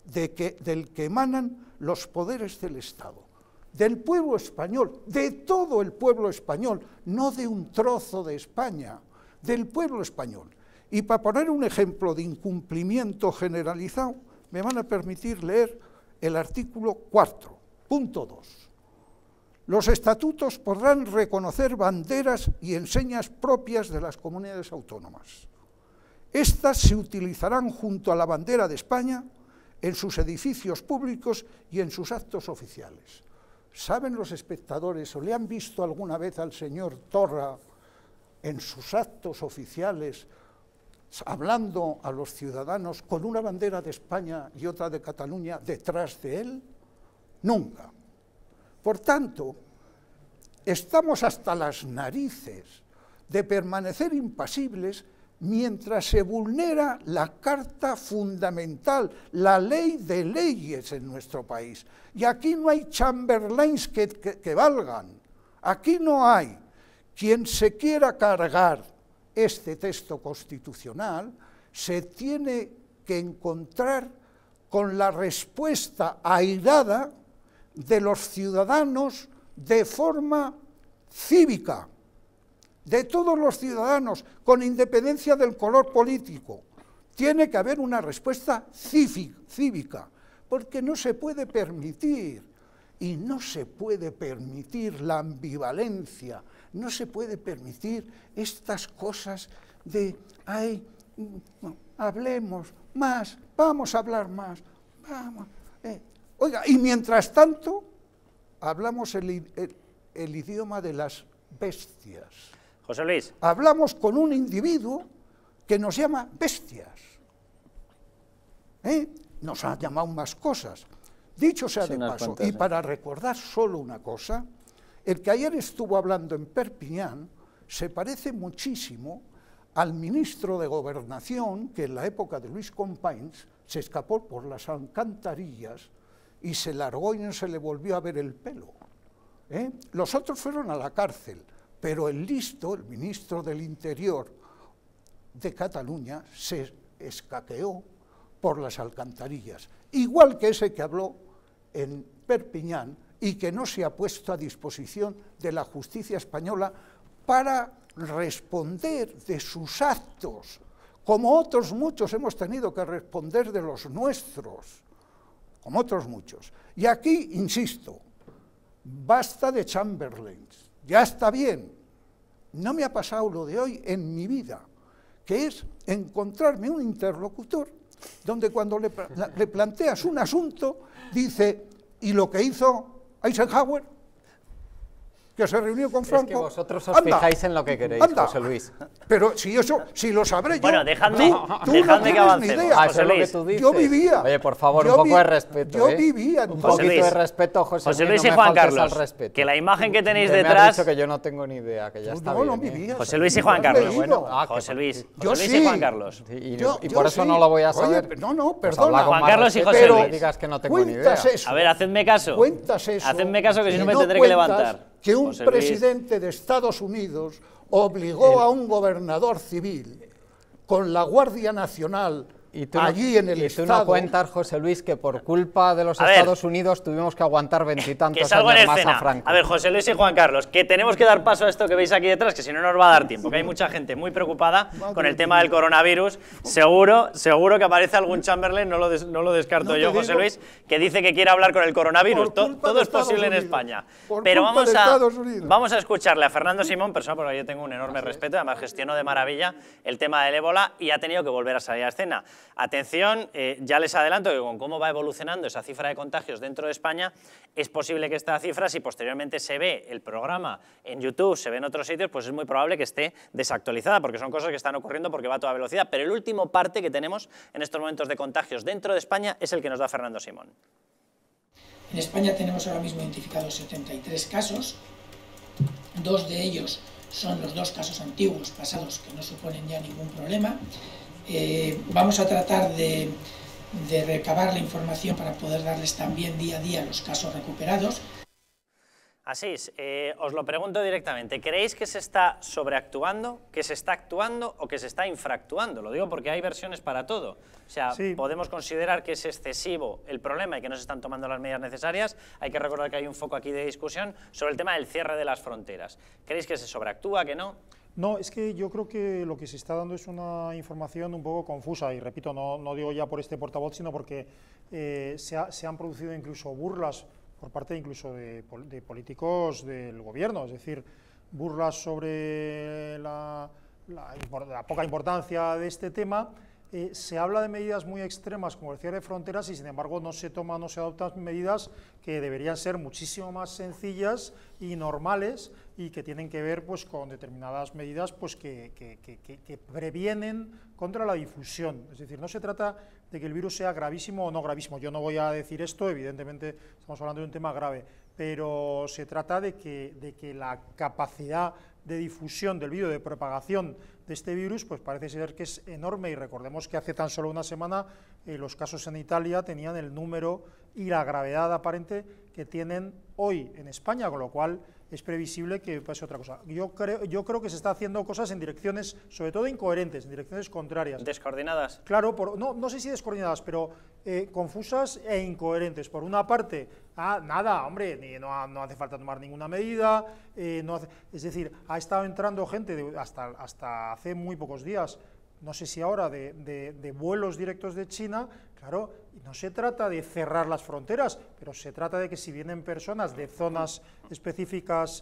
Speaker 6: del que emanan los poderes del Estado, del pueblo español, de todo el pueblo español, no de un trozo de España, del pueblo español. Y para poner un ejemplo de incumplimiento generalizado, me van a permitir leer el artículo 4, punto 2. Los estatutos podrán reconocer banderas y enseñas propias de las comunidades autónomas. Estas se utilizarán junto a la bandera de España en sus edificios públicos y en sus actos oficiales. ¿Saben los espectadores o le han visto alguna vez al señor Torra en sus actos oficiales hablando a los ciudadanos con una bandera de España y otra de Cataluña detrás de él? Nunca. Por tanto, estamos hasta las narices de permanecer impasibles mientras se vulnera la Carta Fundamental, la ley de leyes en nuestro país. Y aquí no hay Chamberlains que valgan, aquí no hay. Quien se quiera cargar este texto constitucional se tiene que encontrar con la respuesta airada de los ciudadanos de forma cívica, de todos los ciudadanos, con independencia del color político. Tiene que haber una respuesta cívica, porque no se puede permitir, y no se puede permitir la ambivalencia, no se puede permitir estas cosas de, ay, hablemos más, vamos a hablar más, vamos. Oiga, y mientras tanto, hablamos el idioma de las bestias.
Speaker 1: José Luis.
Speaker 6: Hablamos con un individuo que nos llama bestias. Nos ha llamado más cosas. Dicho sea de paso, y para recordar solo una cosa, el que ayer estuvo hablando en Perpiñán se parece muchísimo al ministro de Gobernación que en la época de Luis Companys se escapó por las alcantarillas y se largó y no se le volvió a ver el pelo. Los otros fueron a la cárcel, pero el listo, el ministro del Interior de Cataluña, se escaqueó por las alcantarillas, igual que ese que habló en Perpiñán y que no se ha puesto a disposición de la justicia española para responder de sus actos, como otros muchos hemos tenido que responder de los nuestros, como otros muchos. Y aquí, insisto, basta de Chamberlains, ya está bien. No me ha pasado lo de hoy en mi vida, que es encontrarme un interlocutor donde cuando le planteas un asunto, dice, ¿y lo que hizo Eisenhower? Que se reunió con Franco.
Speaker 8: Es que vosotros os fijáis en lo que queréis, José Luis.
Speaker 6: Pero si lo sabré yo.
Speaker 1: Bueno, dejadme que avancemos.
Speaker 8: Eso es lo que tú dices.
Speaker 6: Yo vivía.
Speaker 8: Oye, por favor, un poco de respeto.
Speaker 6: Yo vivía.
Speaker 8: Un poquito de respeto, José
Speaker 1: Luis y
Speaker 8: no
Speaker 1: Juan
Speaker 8: me faltes
Speaker 1: Carlos.
Speaker 8: al respeto.
Speaker 1: Que la imagen que tenéis
Speaker 8: Me
Speaker 1: detrás.
Speaker 8: has dicho que yo no tengo ni idea, que ya está bien.
Speaker 6: No vivías.
Speaker 1: José Luis y Juan Carlos.
Speaker 6: Bueno,
Speaker 1: José Luis
Speaker 6: sí.
Speaker 1: y Juan Carlos.
Speaker 8: Y por eso no lo voy a saber.
Speaker 6: Oye, no,
Speaker 8: Pues
Speaker 6: perdona.
Speaker 1: Juan Carlos y José Luis.
Speaker 8: digas que no tengo ni idea.
Speaker 6: Eso.
Speaker 1: A ver, hacedme caso.
Speaker 6: Cuentas eso.
Speaker 1: Hacedme caso que si no me
Speaker 6: no
Speaker 1: tendré que levantar.
Speaker 6: Que un
Speaker 1: José Luis.
Speaker 6: presidente de Estados Unidos obligó a un gobernador civil con la Guardia Nacional allí en el Estado.
Speaker 8: Y tú no cuentas, José Luis, que por culpa de los Estados Unidos tuvimos que aguantar veintitantos años más a Franco.
Speaker 1: A ver, José Luis y Juan Carlos, que tenemos que dar paso a esto que veis aquí detrás, que si no nos va a dar tiempo, que hay mucha gente muy preocupada con el tema del coronavirus. Seguro que aparece algún Chamberlain, no lo descarto yo, José Luis, que dice que quiere hablar con el coronavirus. Todo es posible en España. Pero vamos a escucharle a Fernando Simón, persona por la que yo tengo un enorme respeto, además gestionó de maravilla el tema del ébola y ha tenido que volver a salir a escena. Atención, ya les adelanto que con cómo va evolucionando esa cifra de contagios dentro de España, es posible que esta cifra, si posteriormente se ve el programa en YouTube, se ve en otros sitios, pues es muy probable que esté desactualizada, porque son cosas que están ocurriendo porque va a toda velocidad. Pero el último parte que tenemos en estos momentos de contagios dentro de España es el que nos da Fernando Simón.
Speaker 14: En España tenemos ahora mismo identificados 73 casos, 2 de ellos son los 2 casos antiguos, pasados, que no suponen ya ningún problema. Vamos a tratar de recabar la información para poder darles también día a día los casos recuperados.
Speaker 1: Asís, os lo pregunto directamente, ¿creéis que se está sobreactuando, que se está actuando o que se está infractuando? Lo digo porque hay versiones para todo. O sea, sí, podemos considerar que es excesivo el problema y que no se están tomando las medidas necesarias. Hay que recordar que hay un foco aquí de discusión sobre el tema del cierre de las fronteras. ¿Creéis que se sobreactúa, que no?
Speaker 4: No, es que yo creo que lo que se está dando es una información un poco confusa y repito, no digo ya por este portavoz, sino porque se han producido incluso burlas por parte incluso de políticos del gobierno, es decir, burlas sobre la poca importancia de este tema. Se habla de medidas muy extremas como el cierre de fronteras y sin embargo no se adoptan medidas que deberían ser muchísimo más sencillas y normales y que tienen que ver pues con determinadas medidas pues que previenen contra la difusión. Es decir, no se trata de que el virus sea gravísimo o no gravísimo. Yo no voy a decir esto, evidentemente estamos hablando de un tema grave, pero se trata de que la capacidad de difusión del virus, de propagación de este virus, pues parece ser que es enorme y recordemos que hace tan solo una semana los casos en Italia tenían el número y la gravedad aparente que tienen hoy en España, con lo cual es previsible que pase otra cosa. Yo creo que se está haciendo cosas en direcciones, sobre todo incoherentes, en direcciones contrarias.
Speaker 1: ¿Descoordinadas?
Speaker 4: Claro, no sé si descoordinadas, pero confusas e incoherentes. Por una parte, nada, hombre, no hace falta tomar ninguna medida, es decir, ha estado entrando gente hasta hace muy pocos días, no sé si ahora, de vuelos directos de China. Claro, no se trata de cerrar las fronteras, pero se trata de que si vienen personas de zonas específicas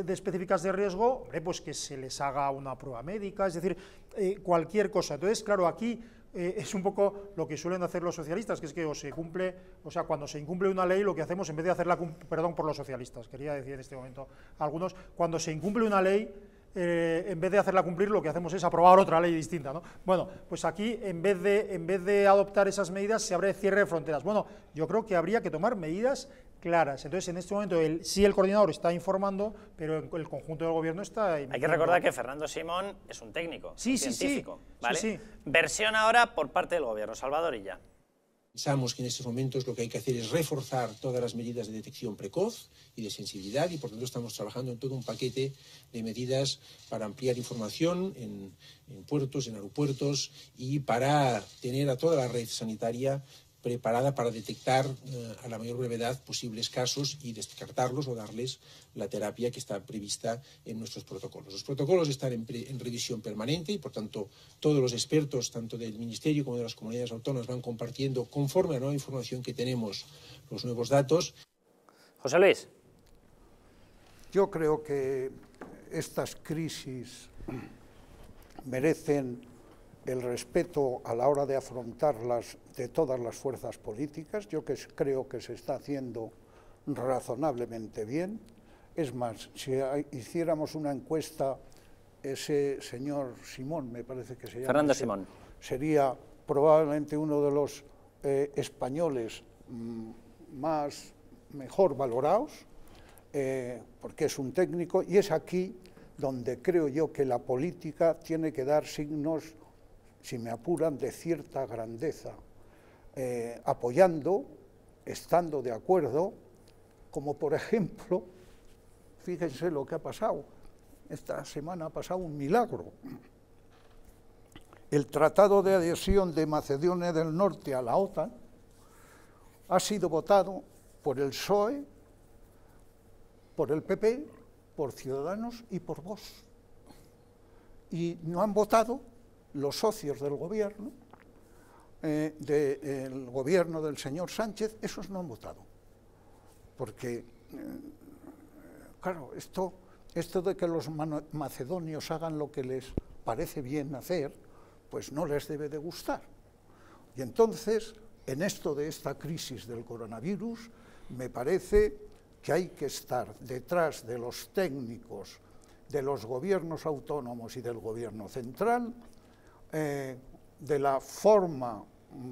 Speaker 4: de riesgo, hombre, pues que se les haga una prueba médica, es decir, cualquier cosa. Entonces, claro, aquí es un poco lo que suelen hacer los socialistas, que es que cuando se incumple una ley, lo que hacemos, en vez de hacerla, perdón por los socialistas, quería decir en este momento algunos, cuando se incumple una ley, en vez de hacerla cumplir, lo que hacemos es aprobar otra ley distinta, ¿no? Bueno, pues aquí, en vez de adoptar esas medidas, se abre cierre de fronteras. Bueno, yo creo que habría que tomar medidas claras. Entonces, en este momento, sí el coordinador está informando, pero el conjunto del gobierno está...
Speaker 1: Hay que recordar que Fernando Simón es un técnico, científico, ¿vale?
Speaker 4: Sí.
Speaker 1: Versión ahora por parte del gobierno. Salvador Illa.
Speaker 15: Pensamos que en estos momentos lo que hay que hacer es reforzar todas las medidas de detección precoz y de sensibilidad y por tanto estamos trabajando en todo un paquete de medidas para ampliar información en puertos, en aeropuertos y para tener a toda la red sanitaria preparada para detectar a la mayor brevedad posibles casos y descartarlos o darles la terapia que está prevista en nuestros protocolos. Los protocolos están en revisión permanente y, por tanto, todos los expertos, tanto del Ministerio como de las comunidades autónomas, van compartiendo, conforme a la nueva información que tenemos, los nuevos datos.
Speaker 1: José Luis.
Speaker 6: Yo creo que estas crisis merecen el respeto a la hora de afrontarlas de todas las fuerzas políticas. Yo creo que se está haciendo razonablemente bien. Es más, si hiciéramos una encuesta, ese señor Simón, me parece que se llama...
Speaker 1: Fernando Simón.
Speaker 6: Sería probablemente uno de los españoles mejor valorados, porque es un técnico, y es aquí donde creo yo que la política tiene que dar signos, si me apuran, de cierta grandeza, apoyando, estando de acuerdo, como por ejemplo, fíjense lo que ha pasado, esta semana ha pasado un milagro. El Tratado de Adhesión de Macedonia del Norte a la OTAN ha sido votado por el PSOE, por el PP, por Ciudadanos y por Vox. Y no han votado los socios del gobierno, del gobierno del señor Sánchez, esos no han votado. Porque, claro, esto de que los macedonios hagan lo que les parece bien hacer, pues no les debe de gustar. Y entonces, en esto de esta crisis del coronavirus, me parece que hay que estar detrás de los técnicos, de los gobiernos autónomos y del gobierno central, de la forma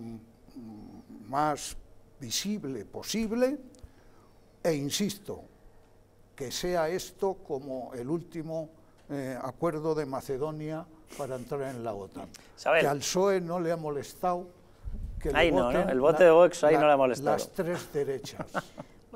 Speaker 6: más visible posible, e insisto, que sea esto como el último acuerdo de Macedonia para entrar en la OTAN.
Speaker 1: Isabel.
Speaker 6: Que al PSOE no le ha molestado que
Speaker 1: ahí
Speaker 6: le voten
Speaker 1: el voto de Vox ahí no le ha molestado.
Speaker 6: las tres derechas.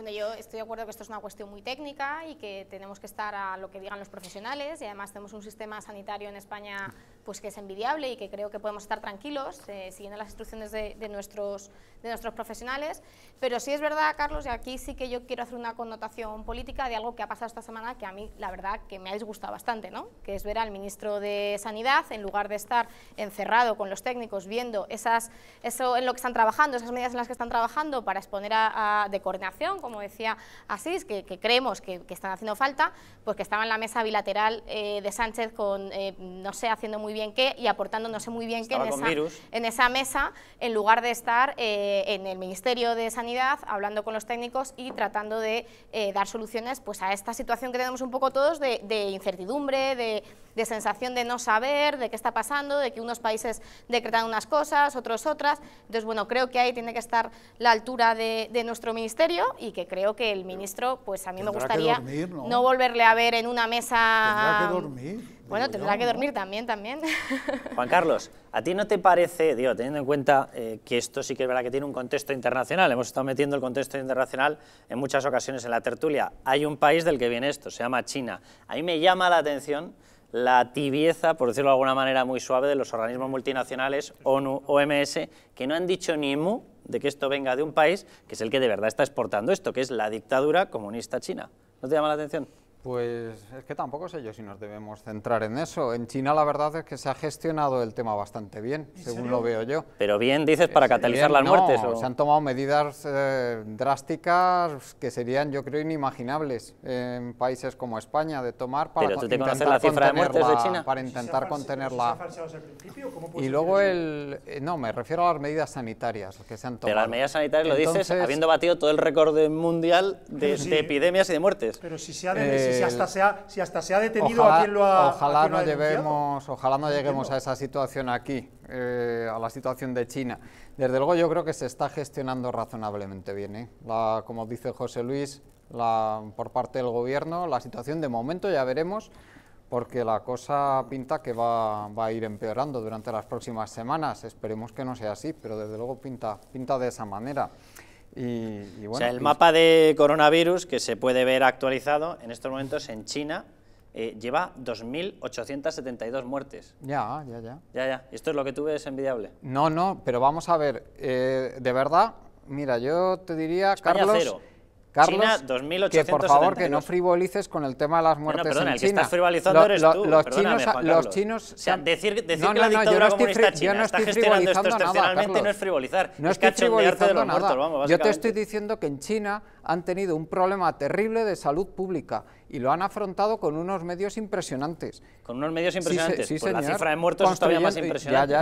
Speaker 2: Bueno, yo estoy de acuerdo que esto es una cuestión muy técnica y que tenemos que estar a lo que digan los profesionales, y además tenemos un sistema sanitario en España pues que es envidiable y que creo que podemos estar tranquilos siguiendo las instrucciones de nuestros profesionales, pero sí es verdad, Carlos, y aquí sí que yo quiero hacer una connotación política de algo que ha pasado esta semana que a mí la verdad que me ha disgustado bastante, ¿no? Que es ver al ministro de Sanidad, en lugar de estar encerrado con los técnicos viendo eso en lo que están trabajando, esas medidas en las que están trabajando para exponer de coordinación, como decía Asís, que creemos que están haciendo falta, pues que estaba en la mesa bilateral de Sánchez con, no sé, haciendo muy bien qué y aportando no sé muy bien qué en esa mesa, en lugar de estar en el Ministerio de Sanidad hablando con los técnicos y tratando de dar soluciones pues a esta situación que tenemos un poco todos de incertidumbre, de sensación de no saber, de qué está pasando, de que unos países decretan unas cosas, otros otras. Entonces, bueno, creo que ahí tiene que estar la altura de nuestro ministerio y que creo que el ministro, pues a mí me gustaría no volverle a ver en una mesa...
Speaker 6: Tendrá que dormir.
Speaker 2: Bueno, tendrá que dormir también.
Speaker 1: Juan Carlos, ¿a ti no te parece, digo, teniendo en cuenta que esto sí que es verdad que tiene un contexto internacional, hemos estado metiendo el contexto internacional en muchas ocasiones en la tertulia, hay un país del que viene esto, se llama China, a mí me llama la atención la tibieza, por decirlo de alguna manera muy suave, de los organismos multinacionales, ONU, OMS, que no han dicho ni mu de que esto venga de un país que es el que de verdad está exportando esto, que es la dictadura comunista china? ¿No te llama la atención?
Speaker 8: Pues es que tampoco sé yo si nos debemos centrar en eso. En China la verdad es que se ha gestionado el tema bastante bien, según lo veo yo.
Speaker 1: Pero bien, dices, para catalizar las muertes.
Speaker 8: ¿O? Se han tomado medidas drásticas que serían, yo creo, inimaginables en países como España de tomar para
Speaker 1: ¿Pero tú te conoces la cifra de muertes de China?
Speaker 8: Para intentar contenerla. Y luego no, me refiero a las medidas sanitarias que se han tomado.
Speaker 1: Pero las medidas sanitarias lo dices habiendo batido todo el récord mundial de epidemias y de muertes.
Speaker 4: Pero si se ha si hasta se ha detenido a quien lo ha
Speaker 8: Ojalá no lleguemos a esa situación aquí, a la situación de China. Desde luego yo creo que se está gestionando razonablemente bien, como dice José Luis, por parte del gobierno, la situación de momento ya veremos, porque la cosa pinta que va a ir empeorando durante las próximas semanas. Esperemos que no sea así, pero desde luego pinta de esa manera. Y bueno,
Speaker 1: o sea, el mapa de coronavirus que se puede ver actualizado en estos momentos en China lleva 2.872 muertes.
Speaker 8: Ya.
Speaker 1: ¿Esto es lo que tú ves envidiable?
Speaker 8: No, pero vamos a ver, de verdad, mira, yo te diría,
Speaker 1: España
Speaker 8: Carlos,
Speaker 1: China, 2.872.
Speaker 8: que por favor que no frivolices con el tema de las muertes en China.
Speaker 1: El que estás frivolizando eres tú,
Speaker 8: los chinos...
Speaker 1: O sea, decir que la dictadura comunista china está gestionando esto excepcionalmente no es frivolizar,
Speaker 8: no
Speaker 1: es cachondearte de los muertos, vamos, básicamente.
Speaker 8: Yo te estoy diciendo que en China han tenido un problema terrible de salud pública y lo han afrontado con unos medios impresionantes.
Speaker 1: ¿Con unos medios impresionantes?
Speaker 8: Sí,
Speaker 1: pues la cifra de muertos es todavía más impresionante.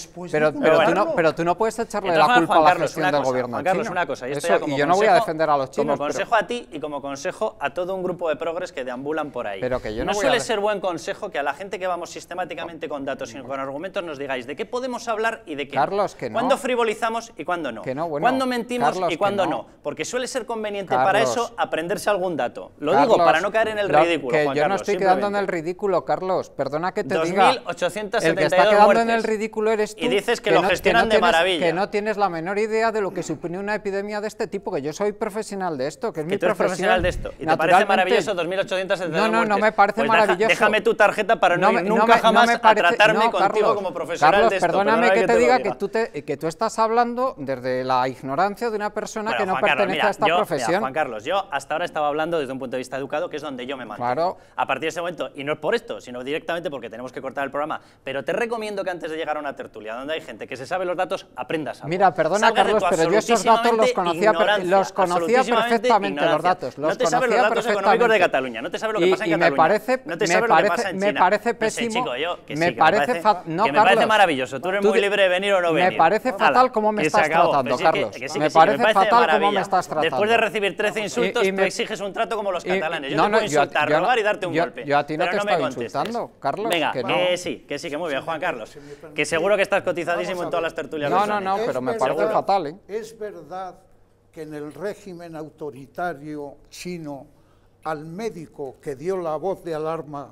Speaker 8: Pero tú no puedes echarle la culpa a la gestión del gobierno chino.
Speaker 1: Juan Carlos, una cosa,
Speaker 8: y yo no voy a defender a los chinos.
Speaker 1: Como consejo a ti y como consejo a todo un grupo de progres que deambulan por ahí.
Speaker 8: Pero que yo
Speaker 1: no suele ser buen consejo que a la gente que vamos sistemáticamente con datos y con argumentos nos digáis de qué podemos hablar y de qué
Speaker 8: Carlos, que no.
Speaker 1: ¿Cuándo frivolizamos y cuándo no? ¿Cuándo mentimos y cuándo no? Porque suele ser conveniente para eso aprenderse algún dato. Lo digo para no caer en el ridículo,
Speaker 8: que
Speaker 1: Juan
Speaker 8: yo
Speaker 1: Carlos,
Speaker 8: no estoy quedando en el ridículo, Carlos. Perdona que te diga.
Speaker 1: 2.872
Speaker 8: el que está quedando
Speaker 1: muertes.
Speaker 8: En el ridículo eres tú.
Speaker 1: Y dices que lo gestionan de maravilla.
Speaker 8: Que no tienes la menor idea de lo que supone una epidemia de este tipo, que yo soy profesional de esto, que es mi profesión.
Speaker 1: Profesional de esto. ¿Y te parece maravilloso 2.872 muertes?
Speaker 8: No me parece
Speaker 1: pues
Speaker 8: maravilloso.
Speaker 1: Déjame tu tarjeta para no ir nunca jamás a tratarme contigo como profesional de esto.
Speaker 8: Carlos, perdóname que te diga que tú estás hablando desde la ignorancia de una persona que no pertenece a esta profesión.
Speaker 1: Juan Carlos, yo hasta ahora estaba hablando desde un punto de vista educado, que es donde yo me mantengo.
Speaker 8: Claro.
Speaker 1: A partir de ese momento, y no es por esto, sino directamente porque tenemos que cortar el programa, pero te recomiendo que antes de llegar a una tertulia donde hay gente que se sabe los datos, aprendas algo.
Speaker 8: Mira, perdona, Carlos, pero yo esos datos los conocía perfectamente, los datos.
Speaker 1: No te sabes los datos económicos de Cataluña, no te sabes lo que pasa en Cataluña, no te sabes lo que pasa en China.
Speaker 8: Me parece pésimo,
Speaker 1: me parece maravilloso, tú eres muy libre de venir o no venir.
Speaker 8: Me parece fatal cómo me estás tratando, Carlos. Me parece fatal cómo me estás tratando.
Speaker 1: Después de recibir 13 insultos, tú exiges un trato como los catalanes. Yo te puedo insultar, robar y darte un golpe.
Speaker 8: Yo a ti no te estoy insultando, Carlos.
Speaker 1: Venga, que sí, que muy bien, Juan Carlos. Que seguro que estás cotizadísimo en todas las tertulias.
Speaker 8: No, pero me parece fatal, ¿eh?
Speaker 6: Es verdad que en el régimen autoritario chino, al médico que dio la voz de alarma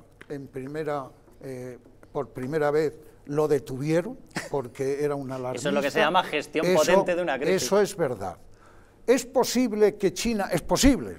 Speaker 6: por primera vez, lo detuvieron porque era una alarmista.
Speaker 1: Eso es lo que se llama gestión potente de una crisis.
Speaker 6: Eso es verdad. ¿Es posible que China, es posible,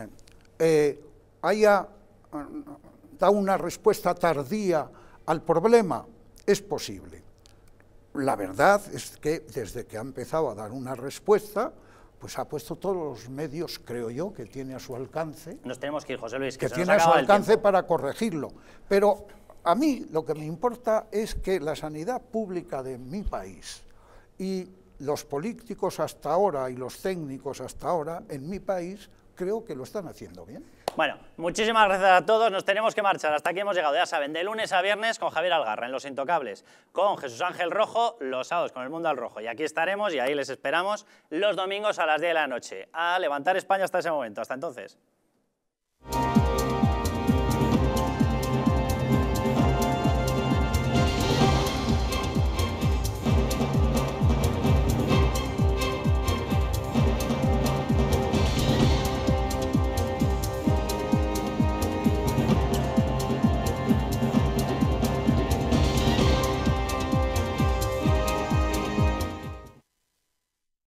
Speaker 6: haya dado una respuesta tardía al problema? Es posible. La verdad es que desde que ha empezado a dar una respuesta, pues ha puesto todos los medios, creo yo, que tiene a su alcance.
Speaker 1: Nos tenemos que ir, José Luis, que se
Speaker 6: tiene
Speaker 1: nos
Speaker 6: a su
Speaker 1: acaba el
Speaker 6: alcance
Speaker 1: tiempo.
Speaker 6: para corregirlo. Pero a mí lo que me importa es que la sanidad pública de mi país y los políticos hasta ahora y los técnicos hasta ahora en mi país creo que lo están haciendo bien.
Speaker 1: Bueno, muchísimas gracias a todos, nos tenemos que marchar, hasta aquí hemos llegado, ya saben, de lunes a viernes con Javier Algarra en Los Intocables, con Jesús Ángel Rojo, los sábados con El Mundo al Rojo, y aquí estaremos y ahí les esperamos los domingos a las 10 de la noche, a levantar España hasta ese momento, hasta entonces.